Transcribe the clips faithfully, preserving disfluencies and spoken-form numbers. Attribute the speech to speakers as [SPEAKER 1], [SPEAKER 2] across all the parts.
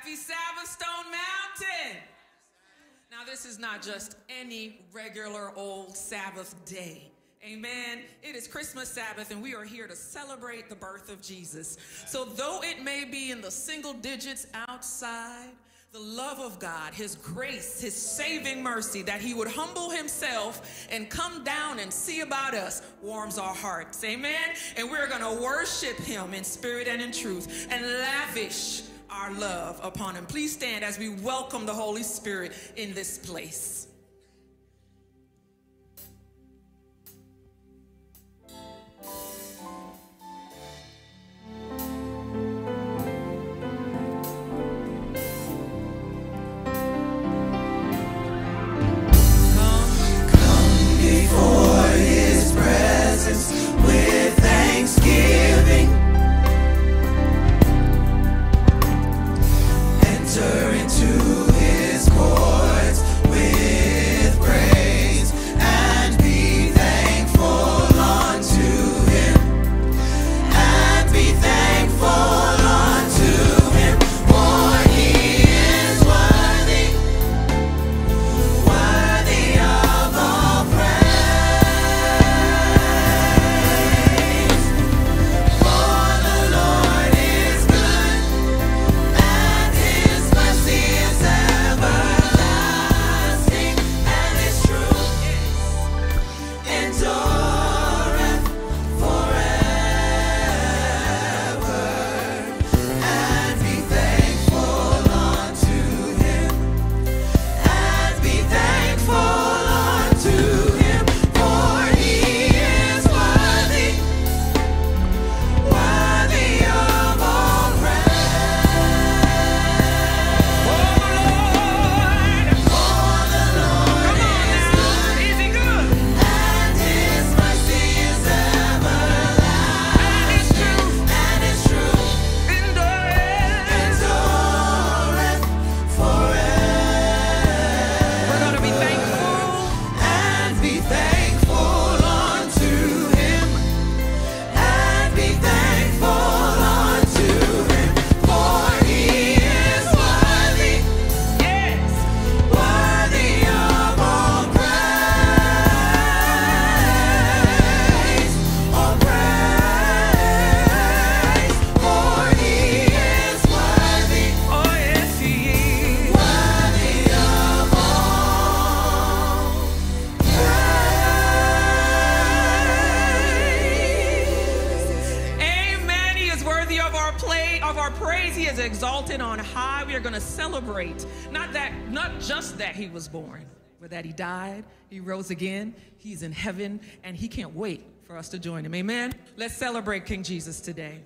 [SPEAKER 1] Happy Sabbath, Stone Mountain. Now, this is not just any regular old Sabbath day. Amen. It is Christmas Sabbath, and we are here to celebrate the birth of Jesus. So though it may be in the single digits outside, the love of God, his grace, his saving mercy, that he would humble himself and come down and see about us, warms our hearts. Amen. And we're going to worship him in spirit and in truth and lavish our love upon him. Please stand as we welcome the Holy Spirit in this place.
[SPEAKER 2] With thanksgiving, enter into his courts with praise, and be thankful unto him, and be thankful unto him, for he is worthy, worthy of all praise.
[SPEAKER 1] Exalted on high. We are going to celebrate not that, not just that he was born, but that he died, he rose again, he's in heaven, and he can't wait for us to join him. Amen. Let's celebrate King Jesus today.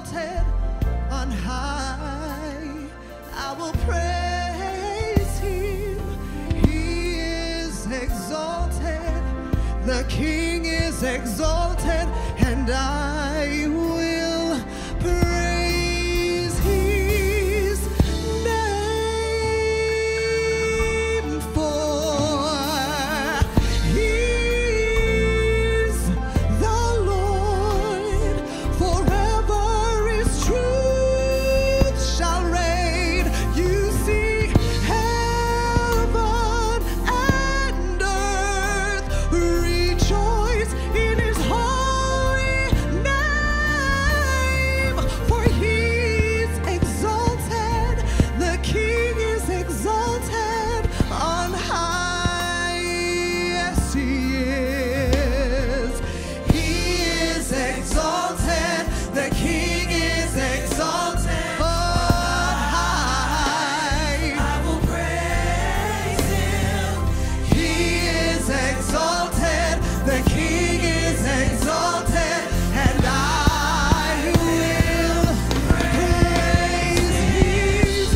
[SPEAKER 2] exalted on high. I will praise him. He is exalted. The King is exalted, and I will praise his name, for he is the Lord. Forever his truth shall reign. You see, heaven and earth rejoice in his holy name, for he is exalted. The King is exalted on high. Yes, he is. He is exalted. The King is exalted on high. I will praise him. He is exalted. The King is exalted, and I will praise his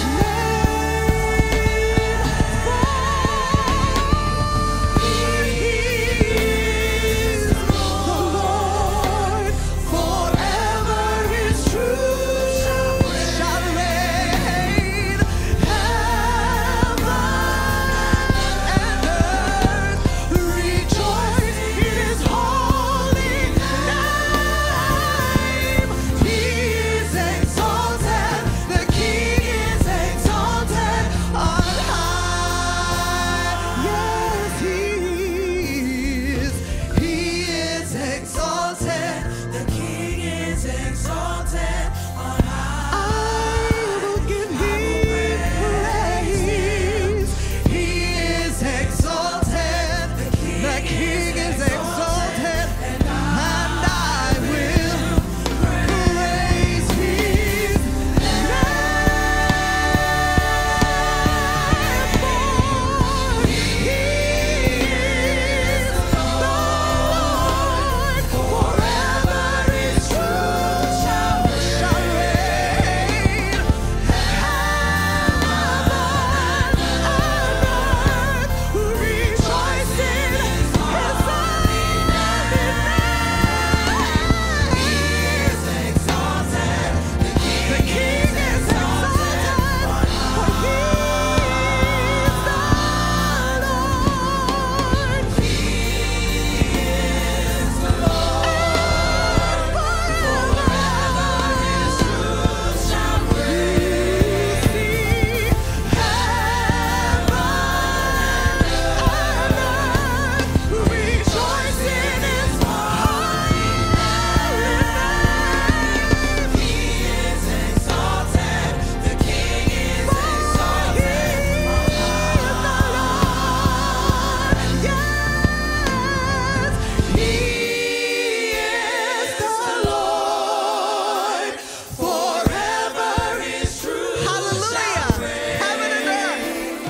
[SPEAKER 2] name. He is the Lord. Forever his truth shall reign. Heaven and earth rejoice in his holy name. He is exalted. The King is exalted on high. Yes, he is. He is exalted. The King is exalted on high. I will give him praise. He is exalted. The King is exalted, and I will praise his name. He is the Lord. Forever his truth shall reign. Heaven and earth rejoice in his holy name. He is exalted. The King is exalted, for he is the Lord. He is the Lord. Forever his truth shall reign. Heaven and earth rejoice in his holy name. He is exalted. The King is exalted on high. Yes, he is the Lord. Forever his truth shall reign. Heaven and earth.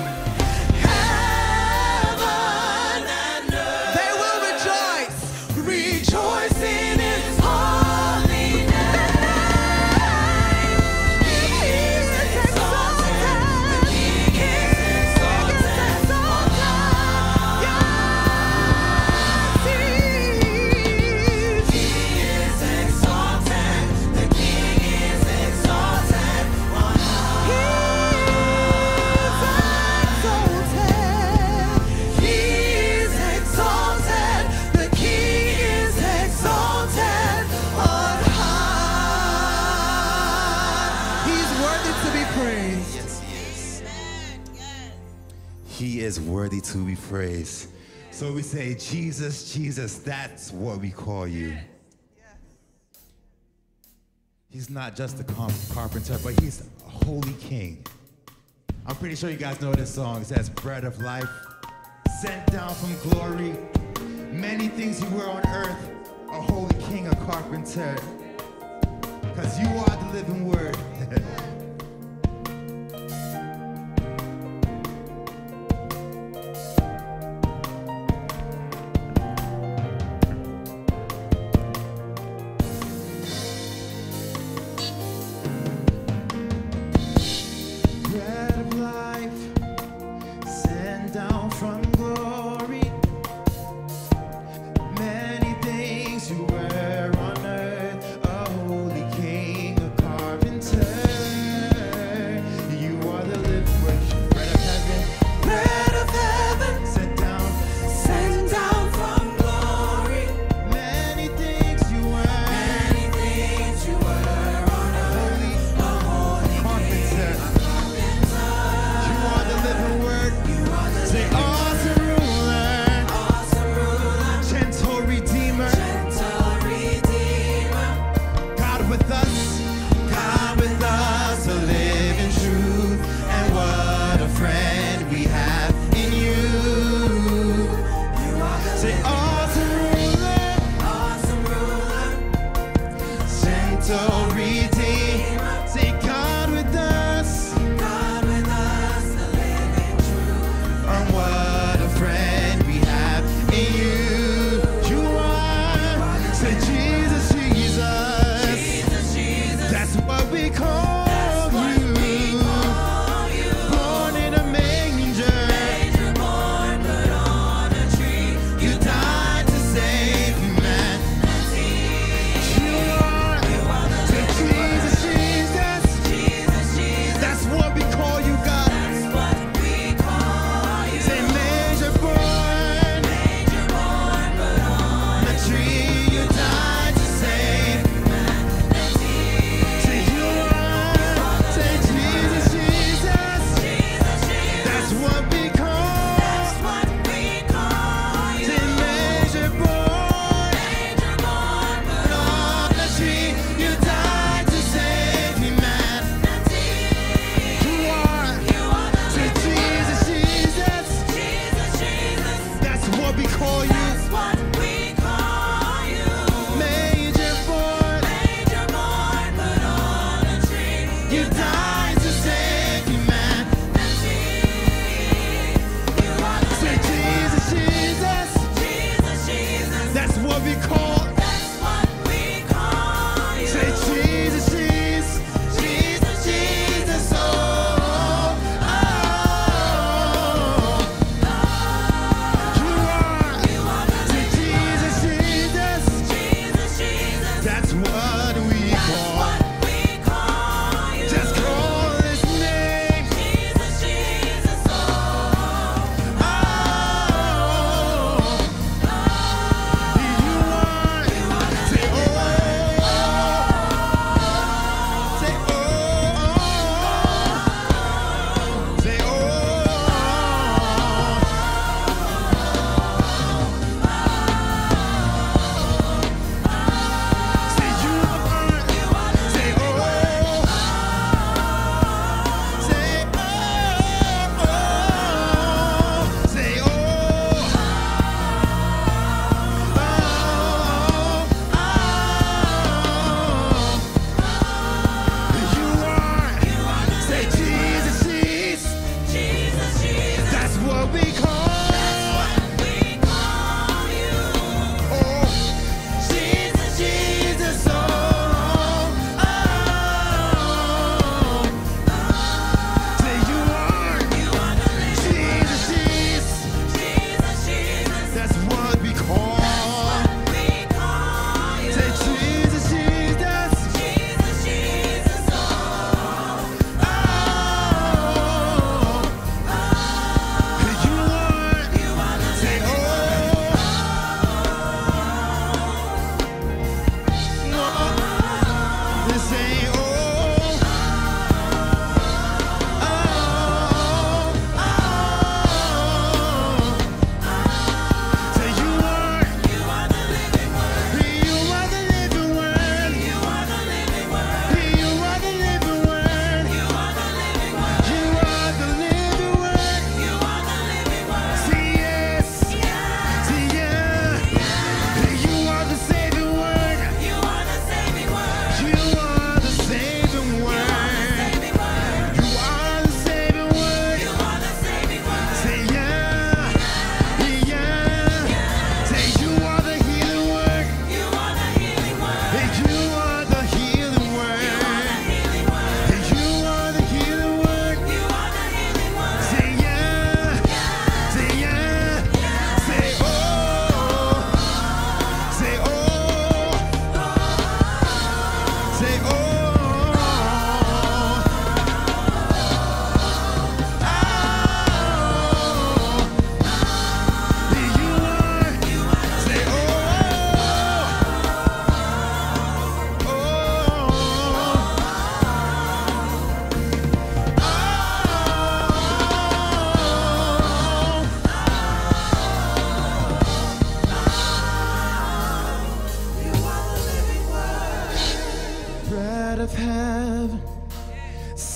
[SPEAKER 2] Heaven and earth. They will rejoice. Rejoice in his holy name. He is exalted. The King is exalted on high. Yes, he is. He is exalted. The King is exalted on high. He is exalted. The King is exalted on high. He's worthy to be praised.
[SPEAKER 3] Yes, he is. He is worthy to be praised. So we say, Jesus, Jesus, that's what we call you. He's not just a car- carpenter, but he's a holy king. I'm pretty sure you guys know this song. It says, bread of life, sent down from glory. Many things you were on earth, a holy king, a carpenter. Because you are the living word.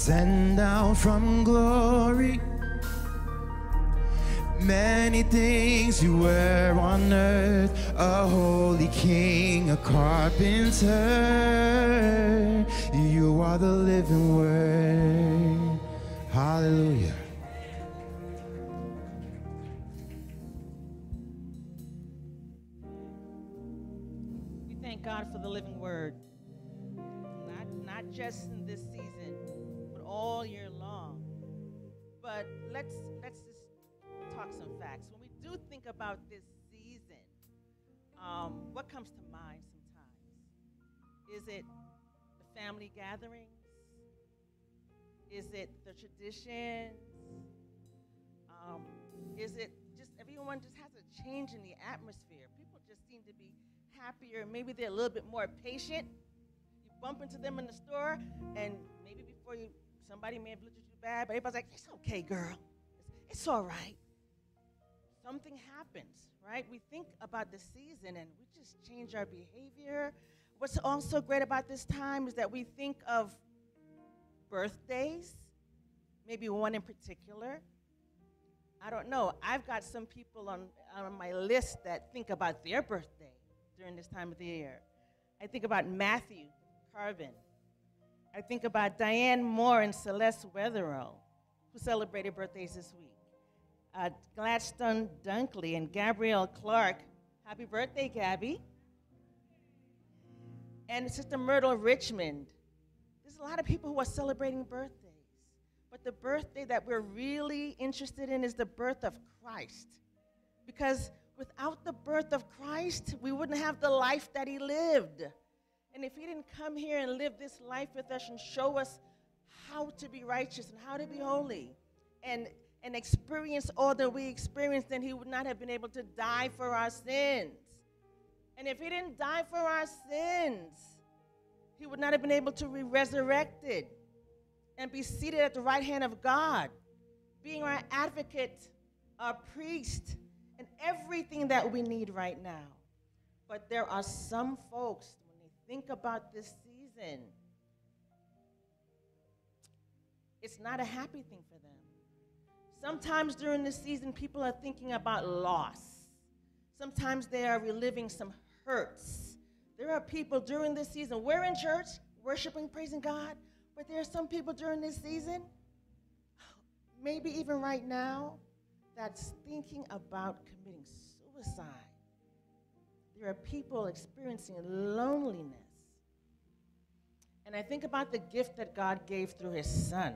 [SPEAKER 3] sent down from glory. Many things you were on earth, a holy king, a carpenter. You are the living word. Hallelujah.
[SPEAKER 4] We thank God for the living word. Not, not just in this season, but all year long. But let's let's just talk some facts. When we do think about this season, um, what comes to mind sometimes? Is it the family gatherings? Is it the traditions? Um, is it just everyone just has a change in the atmosphere? People just seem to be happier. Maybe they're a little bit more patient. You bump into them in the store, and maybe before you, somebody may have looked at you bad, but everybody's like, "It's okay, girl. It's, it's all right." Something happens, right? We think about the season, and we just change our behavior. What's also great about this time is that we think of birthdays, maybe one in particular. I don't know. I've got some people on, on my list that think about their birthday during this time of the year. I think about Matthew Carvin. I think about Diane Moore and Celeste Wetherill, who celebrated birthdays this week. Uh, Gladstone Dunkley and Gabrielle Clark. Happy birthday, Gabby. And Sister Myrtle Richmond. There's a lot of people who are celebrating birthdays. But the birthday that we're really interested in is the birth of Christ. Because without the birth of Christ, we wouldn't have the life that he lived. And if he didn't come here and live this life with us and show us how to be righteous and how to be holy and, and experience all that we experienced, then he would not have been able to die for our sins. And if he didn't die for our sins, he would not have been able to be resurrected and be seated at the right hand of God, being our advocate, our priest, and everything that we need right now. But there are some folks, when they think about this season, it's not a happy thing for them. Sometimes during this season, people are thinking about loss. Sometimes they are reliving some hurts. There are people during this season, we're in church, worshiping, praising God, but there are some people during this season, maybe even right now, that's thinking about committing suicide. There are people experiencing loneliness. And I think about the gift that God gave through his son.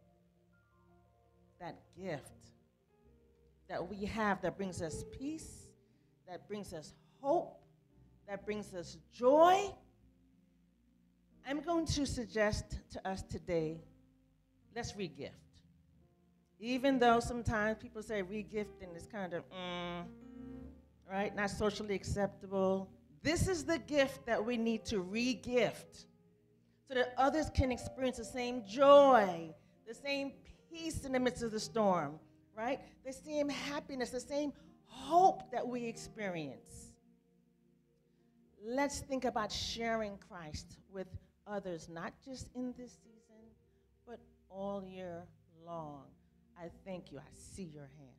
[SPEAKER 4] That gift that we have that brings us peace, that brings us hope, that brings us joy. I'm going to suggest to us today, let's re-gift. Even though sometimes people say re-gifting is kind of, mm, right, not socially acceptable. This is the gift that we need to re-gift so that others can experience the same joy, the same peace in the midst of the storm, right? The same happiness, the same hope that we experience. Let's think about sharing Christ with others, not just in this season, but all year long. I thank you. I see your hand.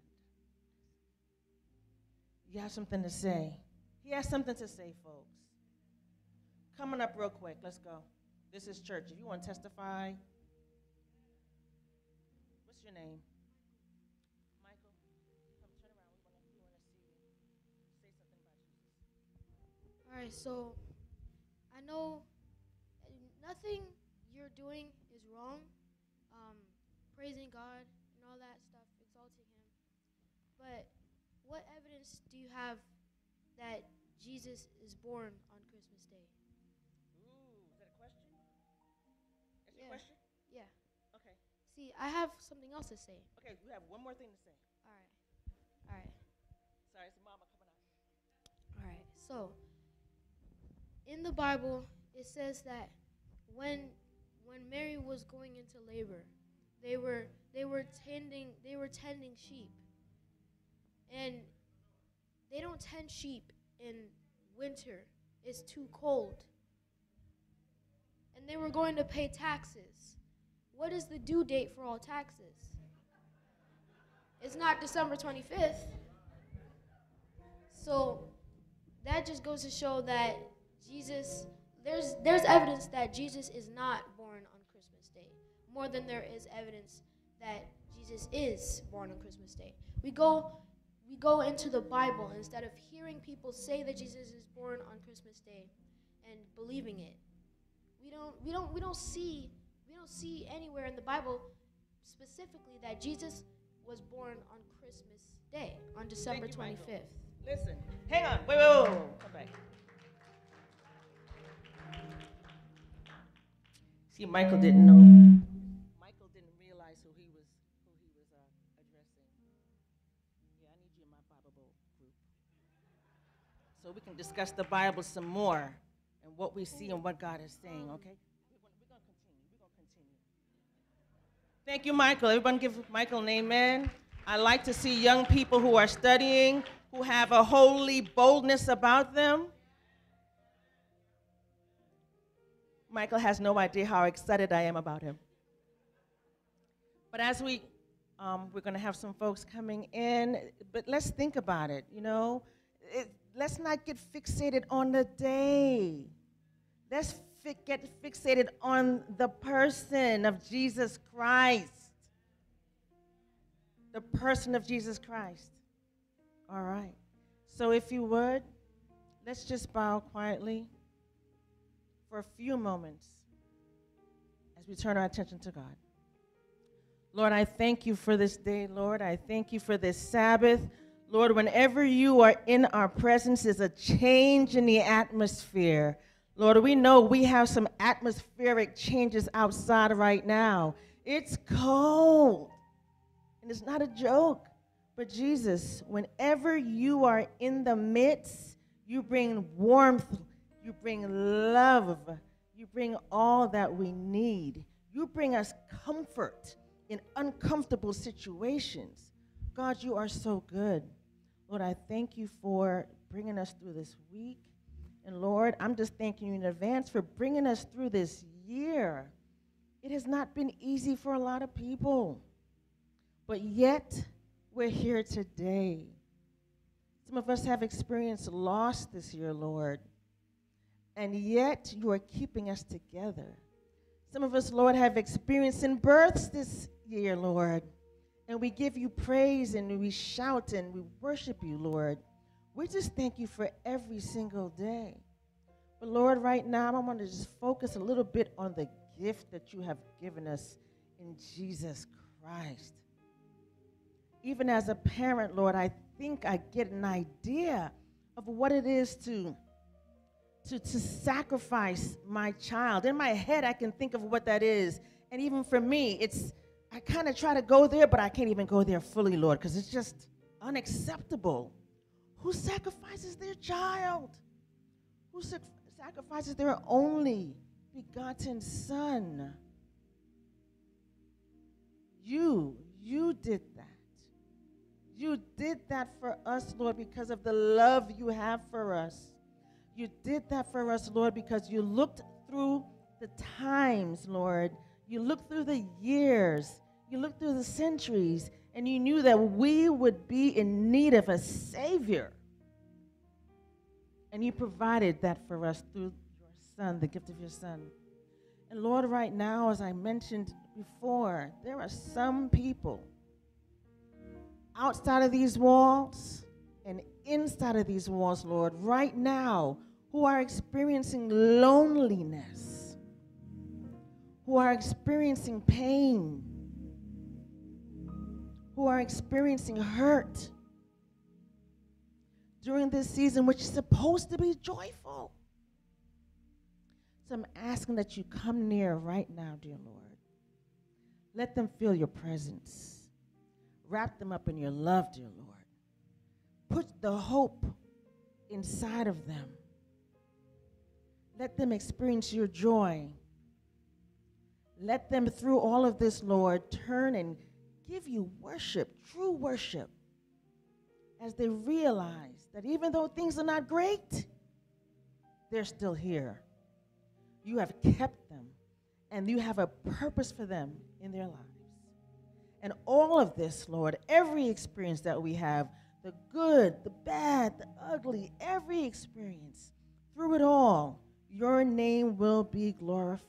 [SPEAKER 4] You have something to say. He has something to say, folks. Coming up real quick. Let's go. This is church. If you want to testify, what's your name? Michael. Come turn around. We want to we want to see you. Say something about Jesus.
[SPEAKER 5] All right, so I know nothing you're doing is wrong. Um, praising God and all that stuff, exalting him. But what evidence do you have that Jesus is born on Christmas Day?
[SPEAKER 4] Ooh, is that a question? That's
[SPEAKER 5] Yeah.
[SPEAKER 4] your question?
[SPEAKER 5] Yeah.
[SPEAKER 4] Okay.
[SPEAKER 5] See, I have something else to say.
[SPEAKER 4] Okay, you have one more thing to say.
[SPEAKER 5] All right. All right.
[SPEAKER 4] Sorry, it's mama coming out.
[SPEAKER 5] All right. So, in the Bible, it says that when when Mary was going into labor, they were they were tending they were tending sheep. And they don't tend sheep in winter. It's too cold. And they were going to pay taxes. what is the due date for all taxes? It's not December twenty-fifth. So that just goes to show that Jesus, there's there's evidence that Jesus is not born on Christmas Day, more than there is evidence that Jesus is born on Christmas Day. We go we go into the Bible instead of hearing people say that Jesus is born on Christmas Day and believing it. We don't we don't we don't see we don't see anywhere in the Bible specifically that Jesus was born on Christmas Day, on December
[SPEAKER 4] Thank you, Michael.
[SPEAKER 5] twenty-fifth.
[SPEAKER 4] Listen, hang on. Wait, wait, wait, wait. Come back. See, Michael didn't know. Michael didn't realize who he was, who he was uh, addressing. Yeah, I need you in my Bible group, so we can discuss the Bible some more and what we see and what God is saying. Okay? We're gonna, we're gonna continue. We're gonna continue. Thank you, Michael. Everyone, give Michael an amen. I like to see young people who are studying, who have a holy boldness about them. Michael has no idea how excited I am about him. But as we, um, we're going to have some folks coming in, but let's think about it, you know. It, let's not get fixated on the day. Let's fi- get fixated on the person of Jesus Christ. The person of Jesus Christ. All right. So if you would, let's just bow quietly for a few moments as we turn our attention to God. Lord, I thank you for this day, Lord. I thank you for this Sabbath. Lord, whenever you are in our presence, there's a change in the atmosphere. Lord, we know we have some atmospheric changes outside right now. It's cold. And it's not a joke. But Jesus, whenever you are in the midst, you bring warmth, you bring love, you bring all that we need. You bring us comfort in uncomfortable situations. God, you are so good. Lord, I thank you for bringing us through this week. And Lord, I'm just thanking you in advance for bringing us through this year. It has not been easy for a lot of people. But yet, we're here today. Some of us have experienced loss this year, Lord. And yet, you are keeping us together. Some of us, Lord, have experienced in births this year, Lord. And we give you praise and we shout and we worship you, Lord. We just thank you for every single day. But, Lord, right now, I want to just focus a little bit on the gift that you have given us in Jesus Christ. Even as a parent, Lord, I think I get an idea of what it is to, to, to sacrifice my child. In my head, I can think of what that is. And even for me, it's I kind of try to go there, but I can't even go there fully, Lord, because it's just unacceptable. Who sacrifices their child? Who sac- sacrifices their only begotten son? You, you did that. You did that for us, Lord, because of the love you have for us. You did that for us, Lord, because you looked through the times, Lord. You looked through the years. You looked through the centuries, and you knew that we would be in need of a Savior. And you provided that for us through your Son, the gift of your Son. And Lord, right now, as I mentioned before, there are some people outside of these walls and inside of these walls, Lord, right now, who are experiencing loneliness, who are experiencing pain, who are experiencing hurt during this season, which is supposed to be joyful. So I'm asking that you come near right now, dear Lord. Let them feel your presence. Wrap them up in your love, dear Lord. Put the hope inside of them. Let them experience your joy. Let them, through all of this, Lord, turn and give you worship, true worship, as they realize that even though things are not great, they're still here. You have kept them, and you have a purpose for them in their lives. And all of this, Lord, every experience that we have, the good, the bad, the ugly, every experience, through it all, your name will be glorified.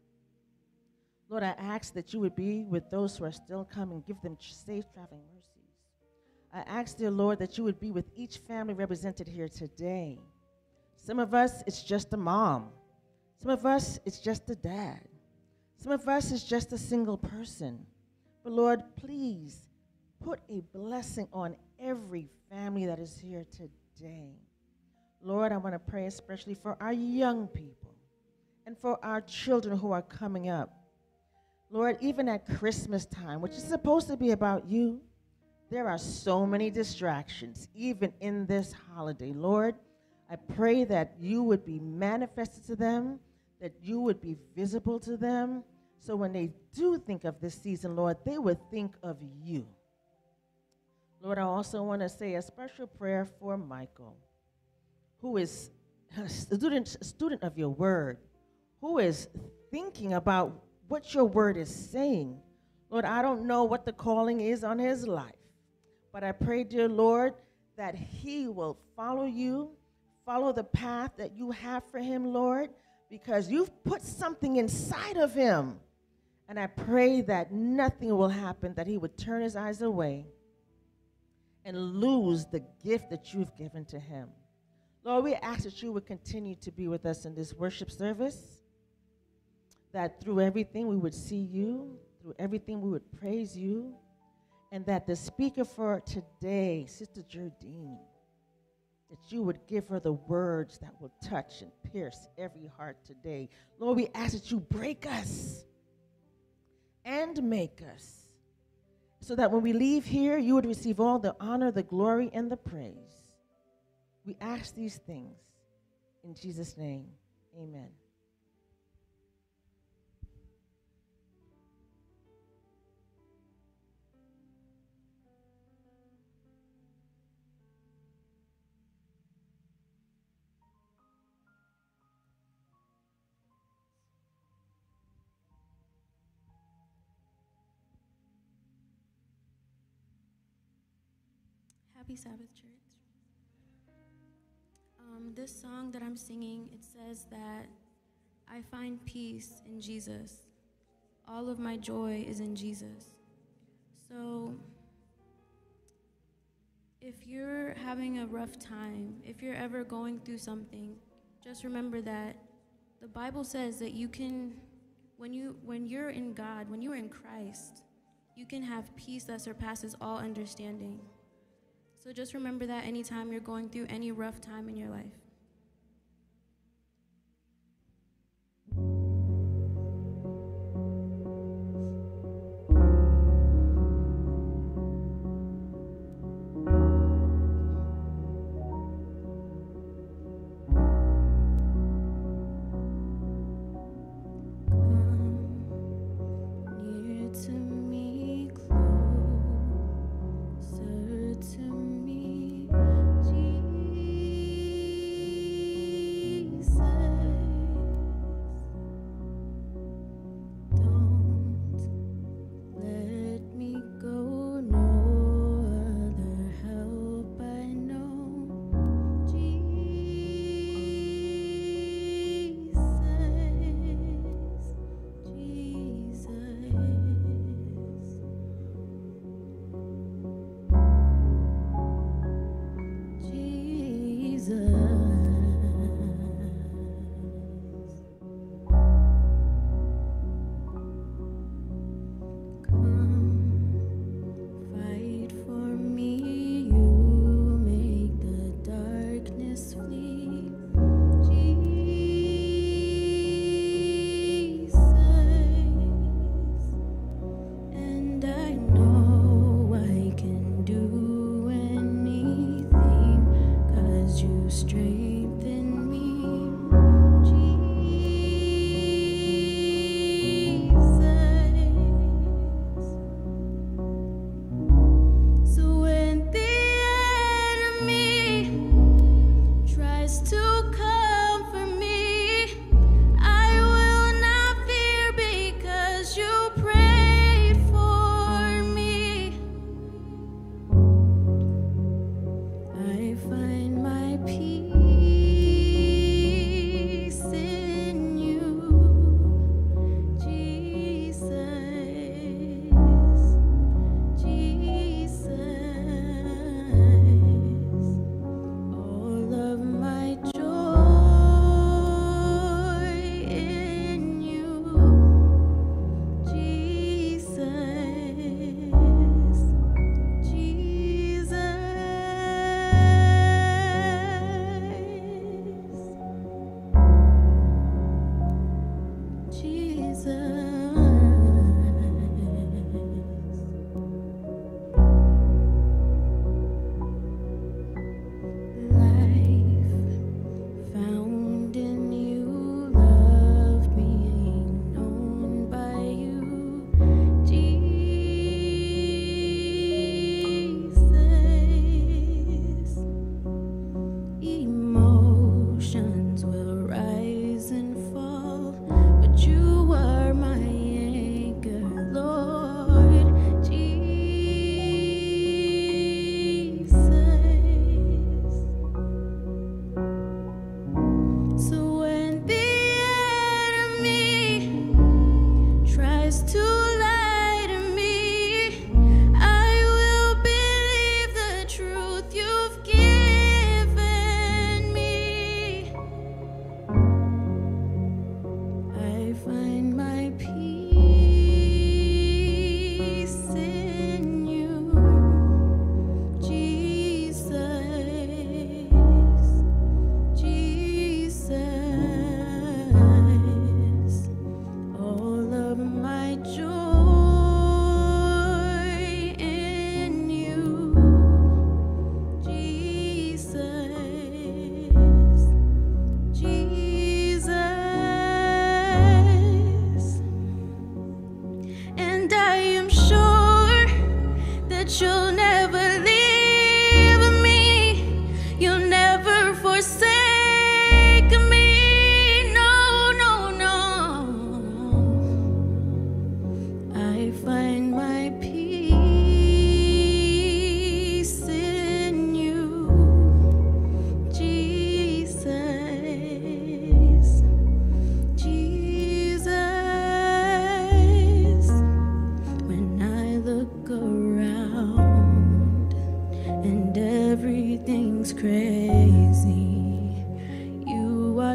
[SPEAKER 4] Lord, I ask that you would be with those who are still coming, give them safe traveling mercies. I ask, dear Lord, that you would be with each family represented here today. Some of us, it's just a mom. Some of us, it's just a dad. Some of us, it's just a single person. But Lord, please put a blessing on every family that is here today. Lord, I want to pray especially for our young people and for our children who are coming up. Lord, even at Christmas time, which is supposed to be about you, there are so many distractions, even in this holiday. Lord, I pray that you would be manifested to them, that you would be visible to them, so when they do think of this season, Lord, they would think of you. Lord, I also want to say a special prayer for Michael, who is a student, a student of your word, who is thinking about what your word is saying. Lord, I don't know what the calling is on his life, but I pray, dear Lord, that he will follow you, follow the path that you have for him, Lord, because you've put something inside of him. And I pray that nothing will happen, that he would turn his eyes away and lose the gift that you've given to him. Lord, we ask that you would continue to be with us in this worship service, that through everything we would see you, through everything we would praise you, and that the speaker for today, Sister Jardine, that you would give her the words that will touch and pierce every heart today. Lord, we ask that you break us and make us, so that when we leave here, you would receive all the honor, the glory, and the praise. We ask these things in Jesus' name. Amen.
[SPEAKER 6] Happy Sabbath, church. Um, this song that I'm singing, it says that I find peace in Jesus. All of my joy is in Jesus. So if you're having a rough time, if you're ever going through something, just remember that the Bible says that you can, when you when you're in God, when you're in Christ, you can have peace that surpasses all understanding. So just remember that anytime you're going through any rough time in your life.
[SPEAKER 7] Jesus.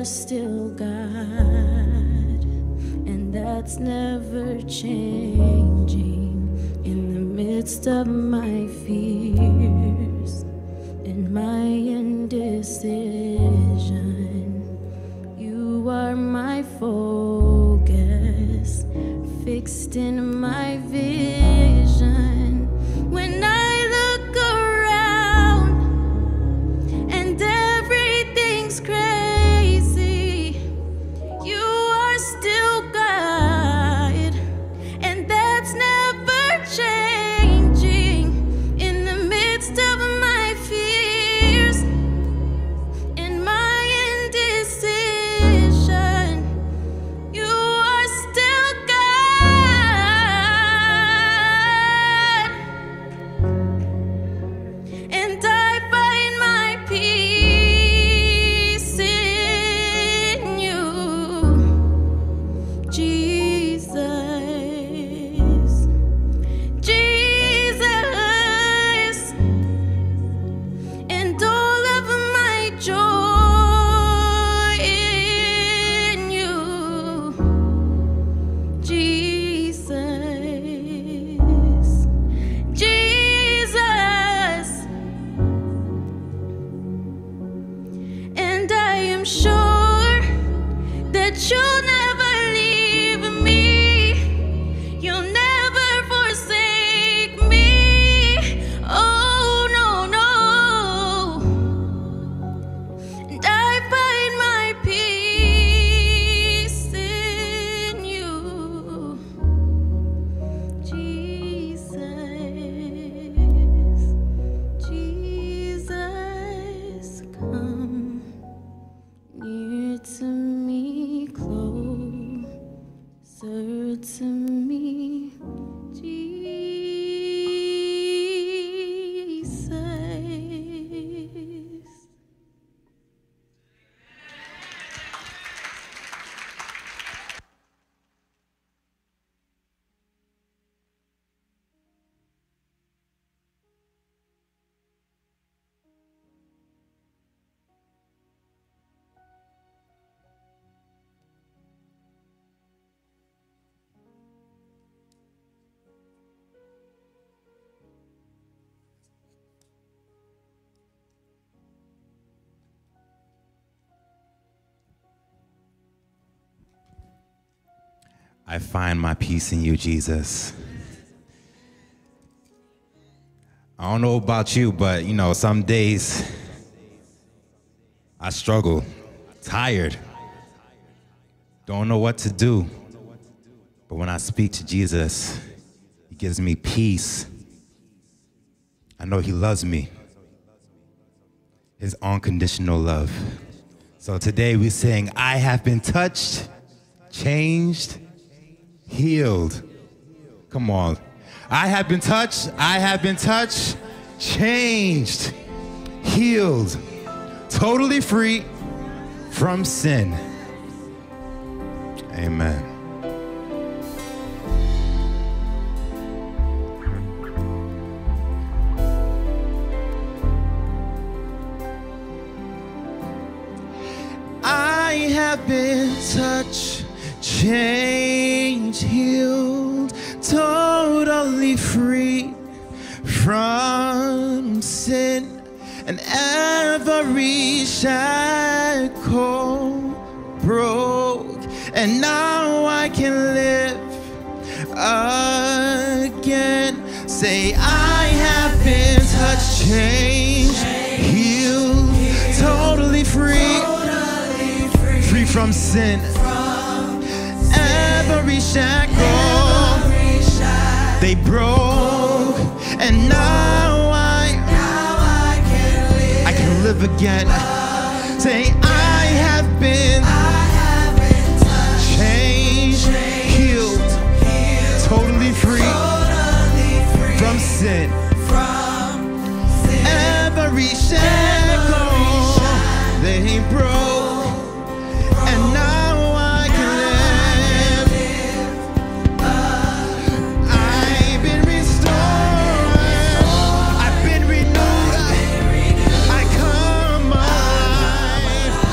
[SPEAKER 6] are still God, and that's never changing. In the midst of my fears and my indecision, you are my focus, fixed in my vision. When I look around and everything's crazy, you are still God, and that's never changing. In the midst of my fears and my indecision, you are still God, and I find my peace in you, Jesus, Jesus, and all of my joy in you, Jesus, Jesus, and I am sure that you'll never leave me, you'll never forsake me. Oh, no, no. And I find my peace in you, Jesus, Jesus, come near to me, closer to me, Jesus.
[SPEAKER 3] I find my peace in you, Jesus. I don't know about you, but you know, some days I struggle, tired, don't know what to do. But when I speak to Jesus, he gives me peace. I know he loves me, his unconditional love. So today we sing, I have been touched, changed, healed. Come on. I have been touched, I have been touched, changed, healed, totally free from sin. Amen. I have been touched, changed, healed, totally free from sin, and every shackle broke, and now I can live again. Say, I have been touched, changed, healed, totally free, free from sin. Every shackle, they broke, and now I, I can live again. Say, I have been changed, healed, totally free from sin. Every shackle, they broke, and now I can live. I've been restored, I've been renewed, I come alive.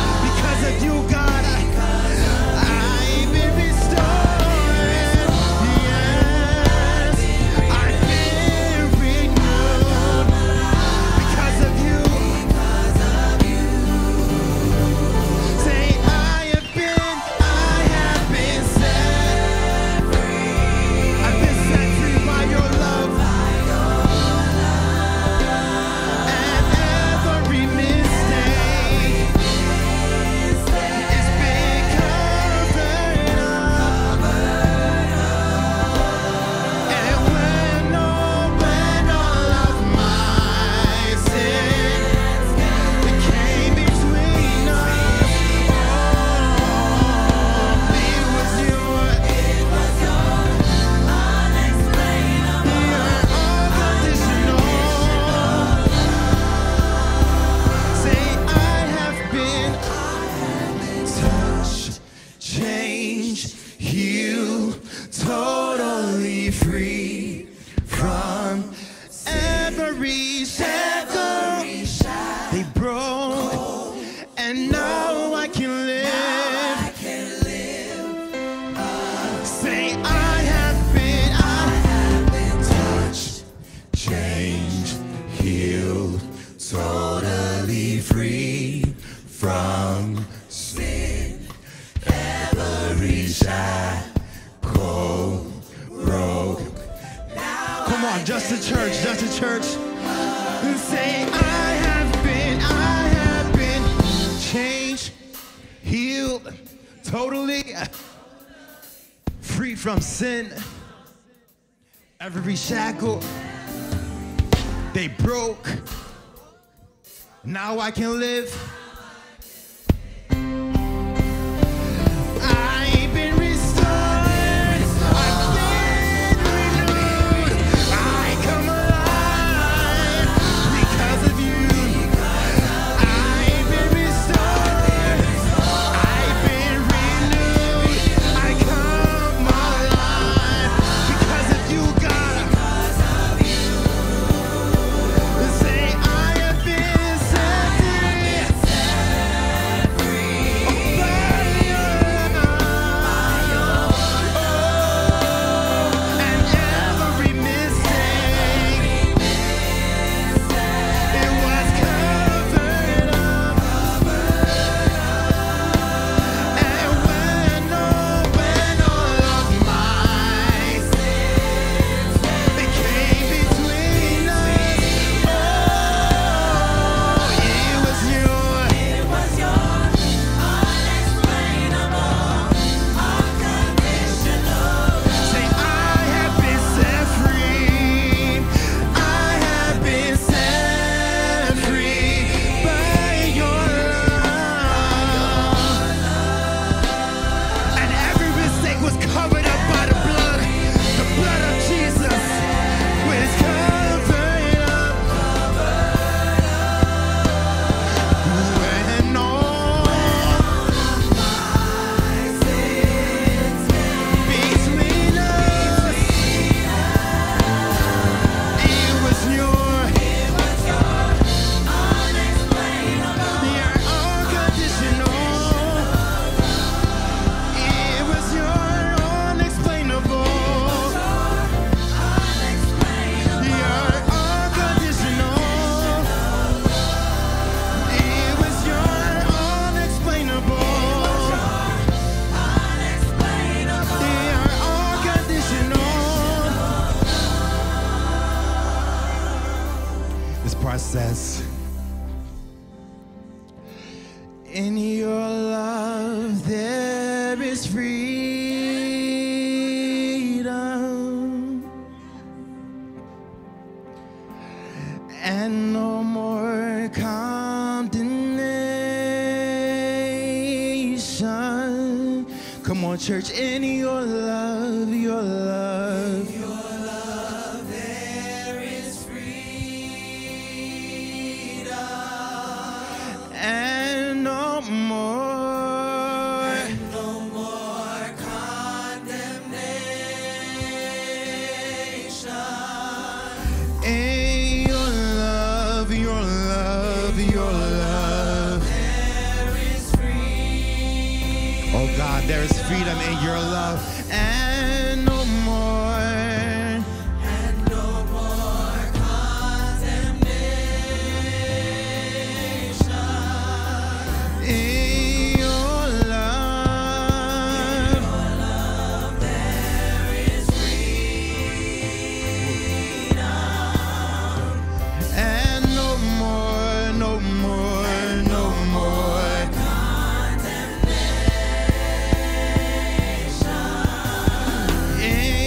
[SPEAKER 3] sin, every shackle broke. Come on, just the church, just the church. Say, I have been, I have been changed, healed, totally free from sin. Every shackle they broke. Now I can live. I've been restored. I've been renewed. I come alive because of you. I've been restored. I've been renewed. I come alive because of you, God. Say, I have been set free. Oh, by your love. Oh, and every mistake, it was covered up. And when all, when all of my sins, they came between us, oh, it was your, it was your unexplainable, unconditional. Say, I have been set free. I have been set free by your love. And every mistake was covered up by the blood. The blood of Jesus was covered up. When all between us, it was your, it was your unexplainable, your unconditional. It was your unexplainable, your unconditional. It was your unexplainable, your unconditional. This part says, in your love there is freedom, and no more condemnation. Come on, church, in your love, your love, your love, there is freedom, and no more, no more condemnation. In your love, your love, your love, there is freedom. Oh God, there is freedom in your love, and no more, and no more condemnation. In your love, your love, there is freedom, and no more, no more, no more condemnation. In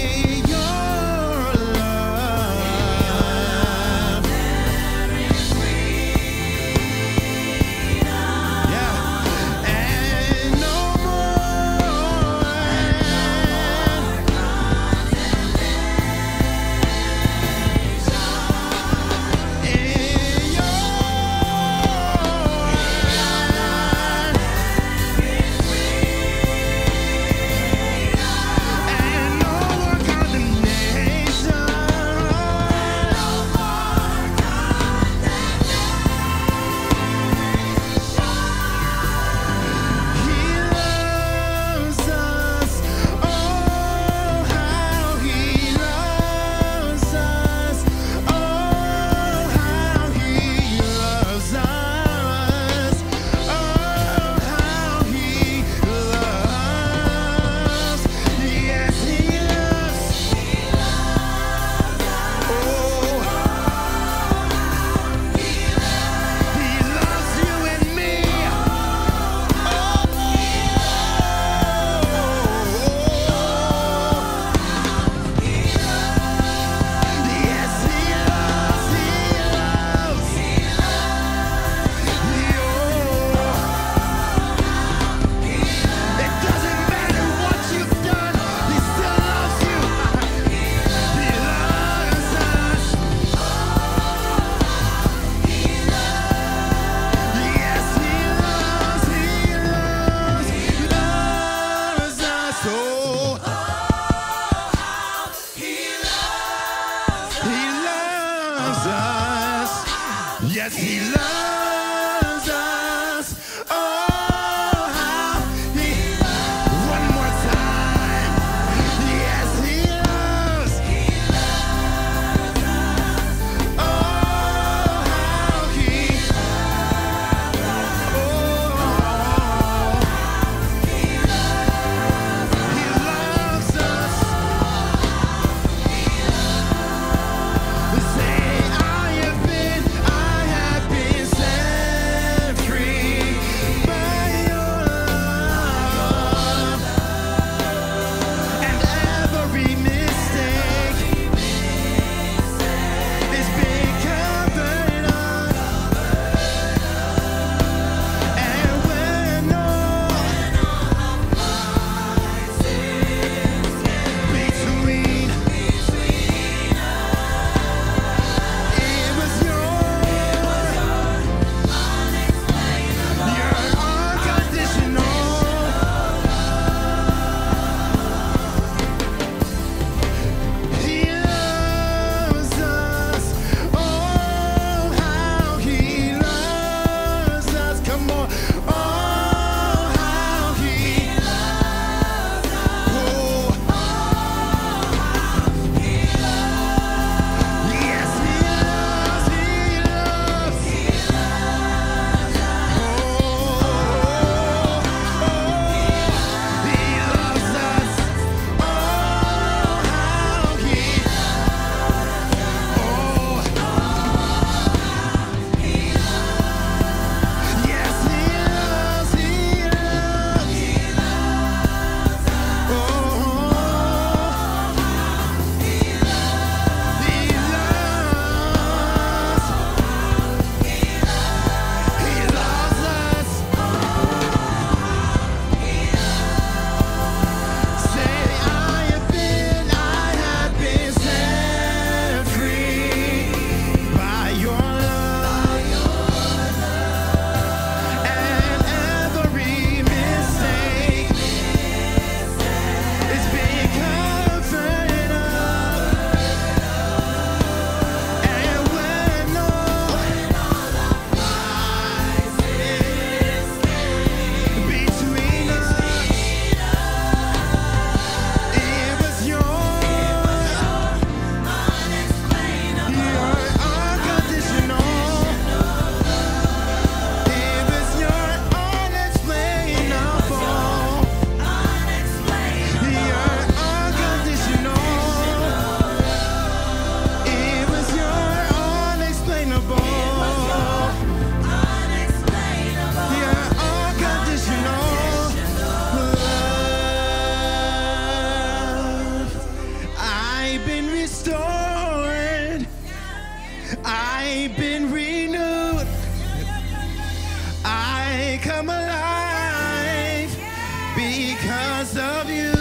[SPEAKER 3] Because of you,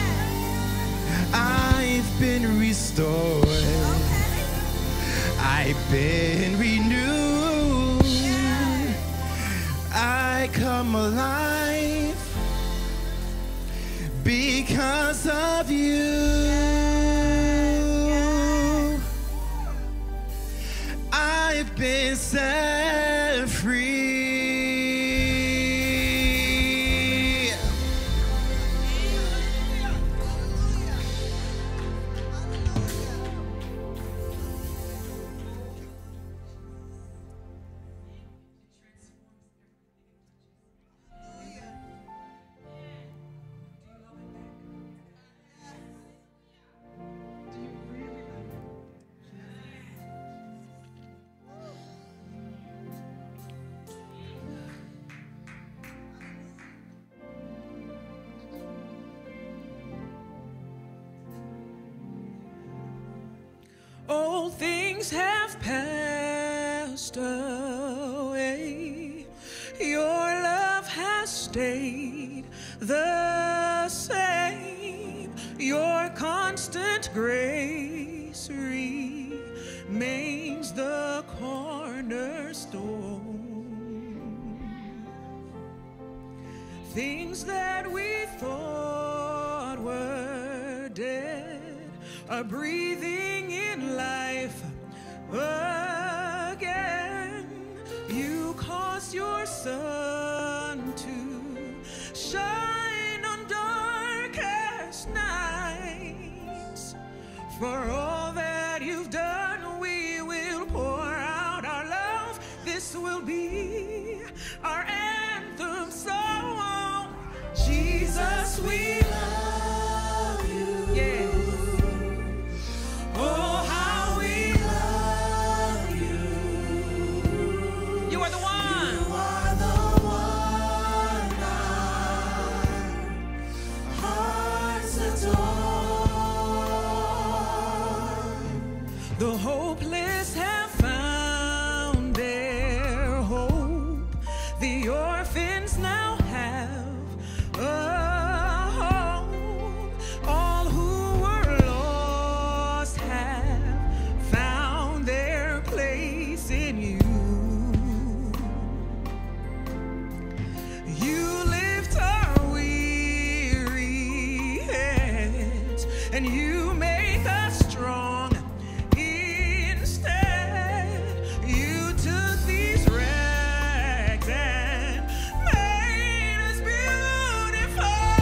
[SPEAKER 3] I've been restored. I've been renewed. I come alive because of you. I've been set free.
[SPEAKER 1] Old things have passed away. Your love has stayed the same. Your constant grace remains the cornerstone. Things that we thought were dead are breathing in life again. You caused your sun to shine on darkest nights. For all that you've done, we will pour out our love. This will be our anthem song. Jesus, we love you. Yeah. Oh, how we love you. You are the one. You are the one our hearts adore. The hopeless have found their hope. The orphans now have a home. All who were lost have found their place in you. You lift our weary heads and you make us strong. Instead, you took these rags and made us beautiful.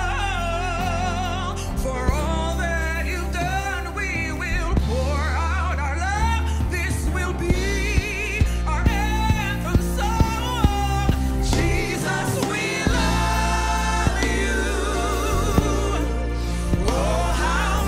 [SPEAKER 1] For all that you've done, we will pour out our love. This will be our anthem song. Jesus, we love you. Oh, how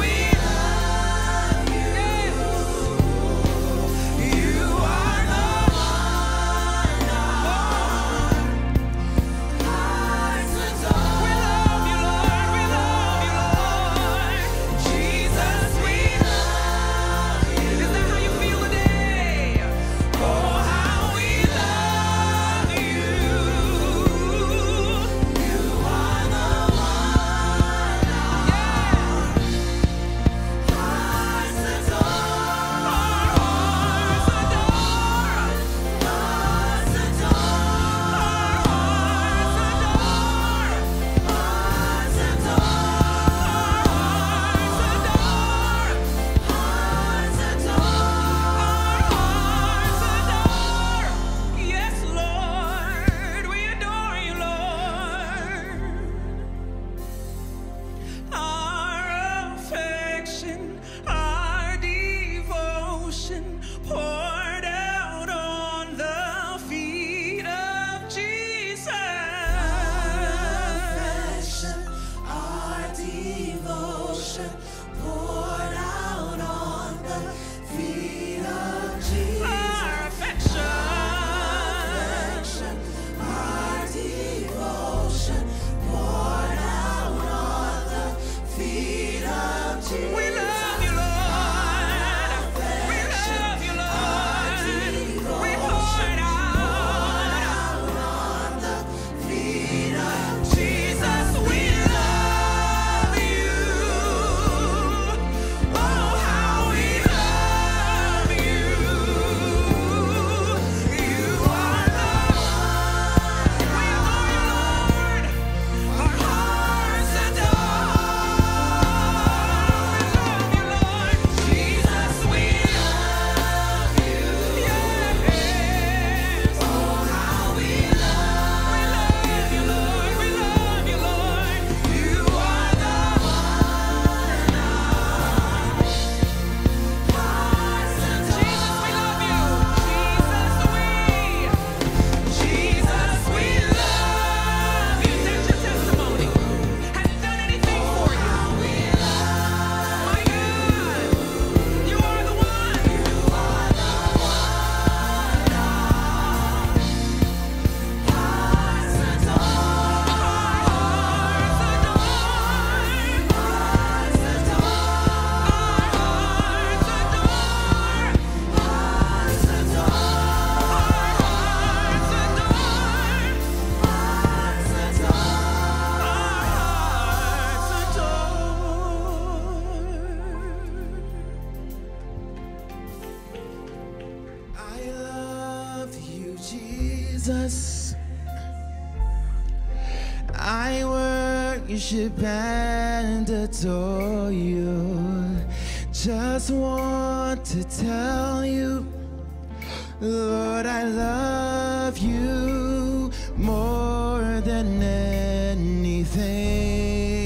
[SPEAKER 2] worship and adore you. Just want to tell you, Lord, I love you more than anything.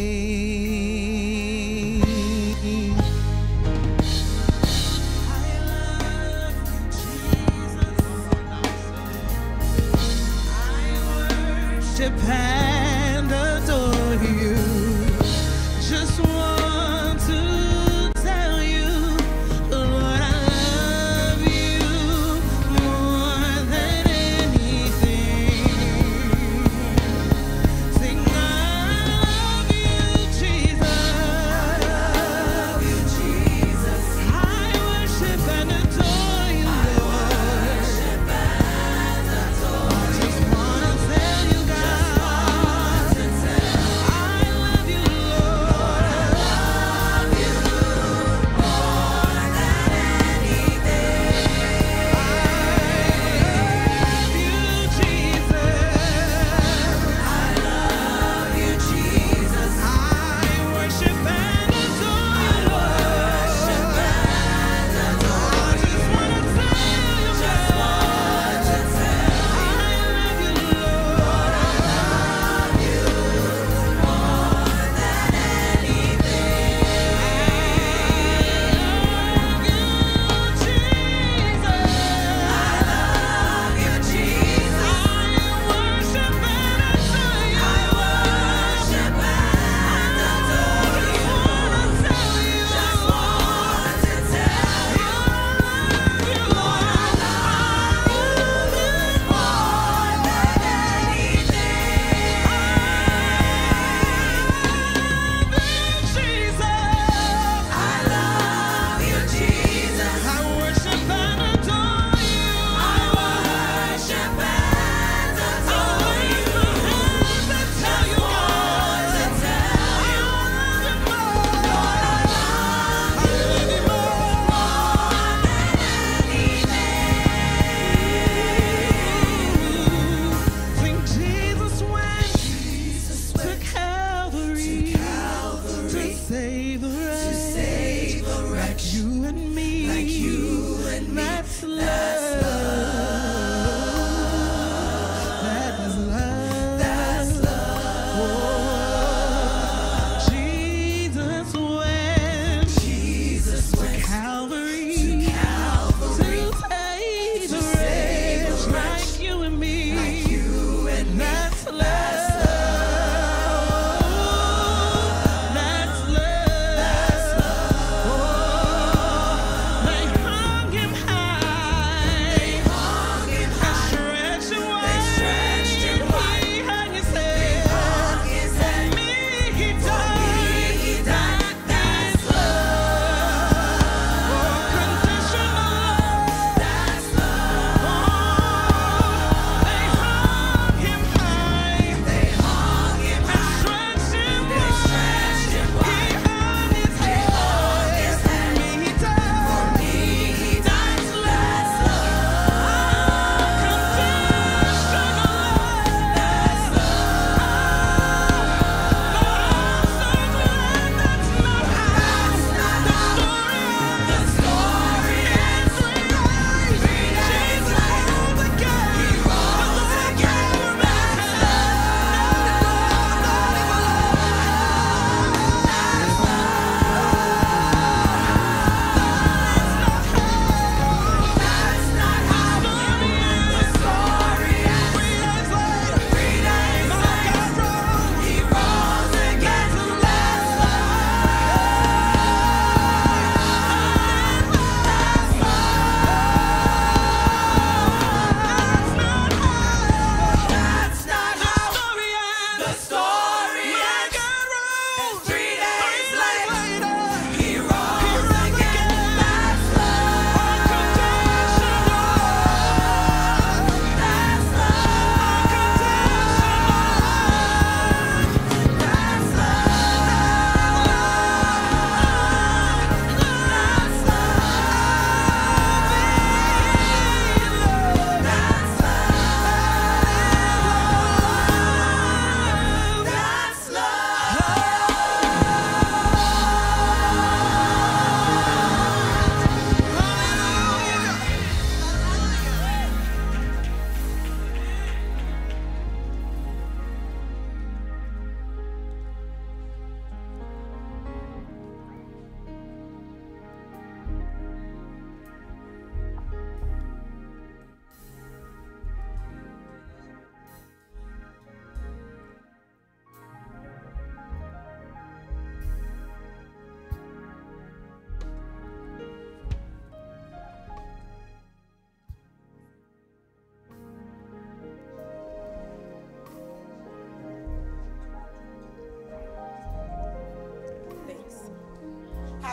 [SPEAKER 2] And adore you. Just want to tell you, Lord, I love you more than anything.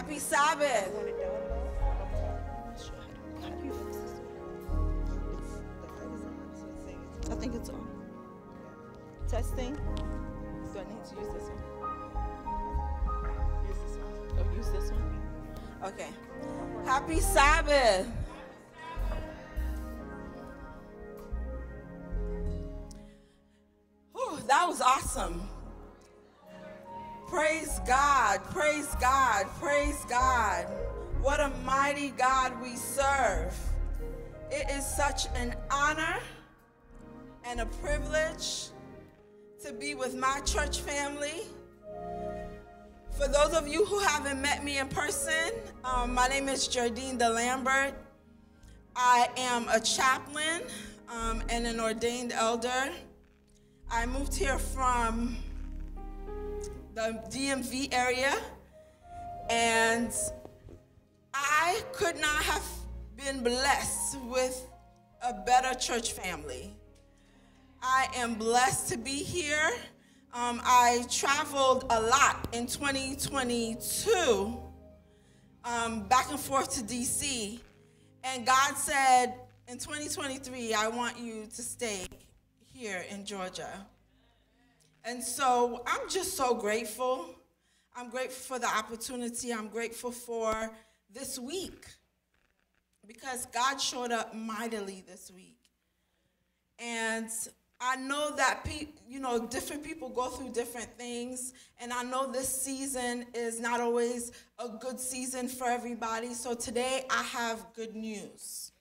[SPEAKER 7] Happy Sabbath. I think it's on. Testing. Do I need to use this one? Use this one. Oh, use this one? Okay. Happy Sabbath. Whew, that was awesome. Praise God, praise God, praise God. What a mighty God we serve. It is such an honor and a privilege to be with my church family. For those of you who haven't met me in person, um, my name is Jardine DeLambert. I am a chaplain um, and an ordained elder. I moved here from the D M V area, and I could not have been blessed with a better church family. I am blessed to be here. Um, I traveled a lot in twenty twenty-two, um, back and forth to D C, and God said, in twenty twenty-three, I want you to stay here in Georgia. And so I'm just so grateful. I'm grateful for the opportunity. I'm grateful for this week, because God showed up mightily this week. And I know that pe- you know, different people go through different things, and I know this season is not always a good season for everybody. So today I have good news.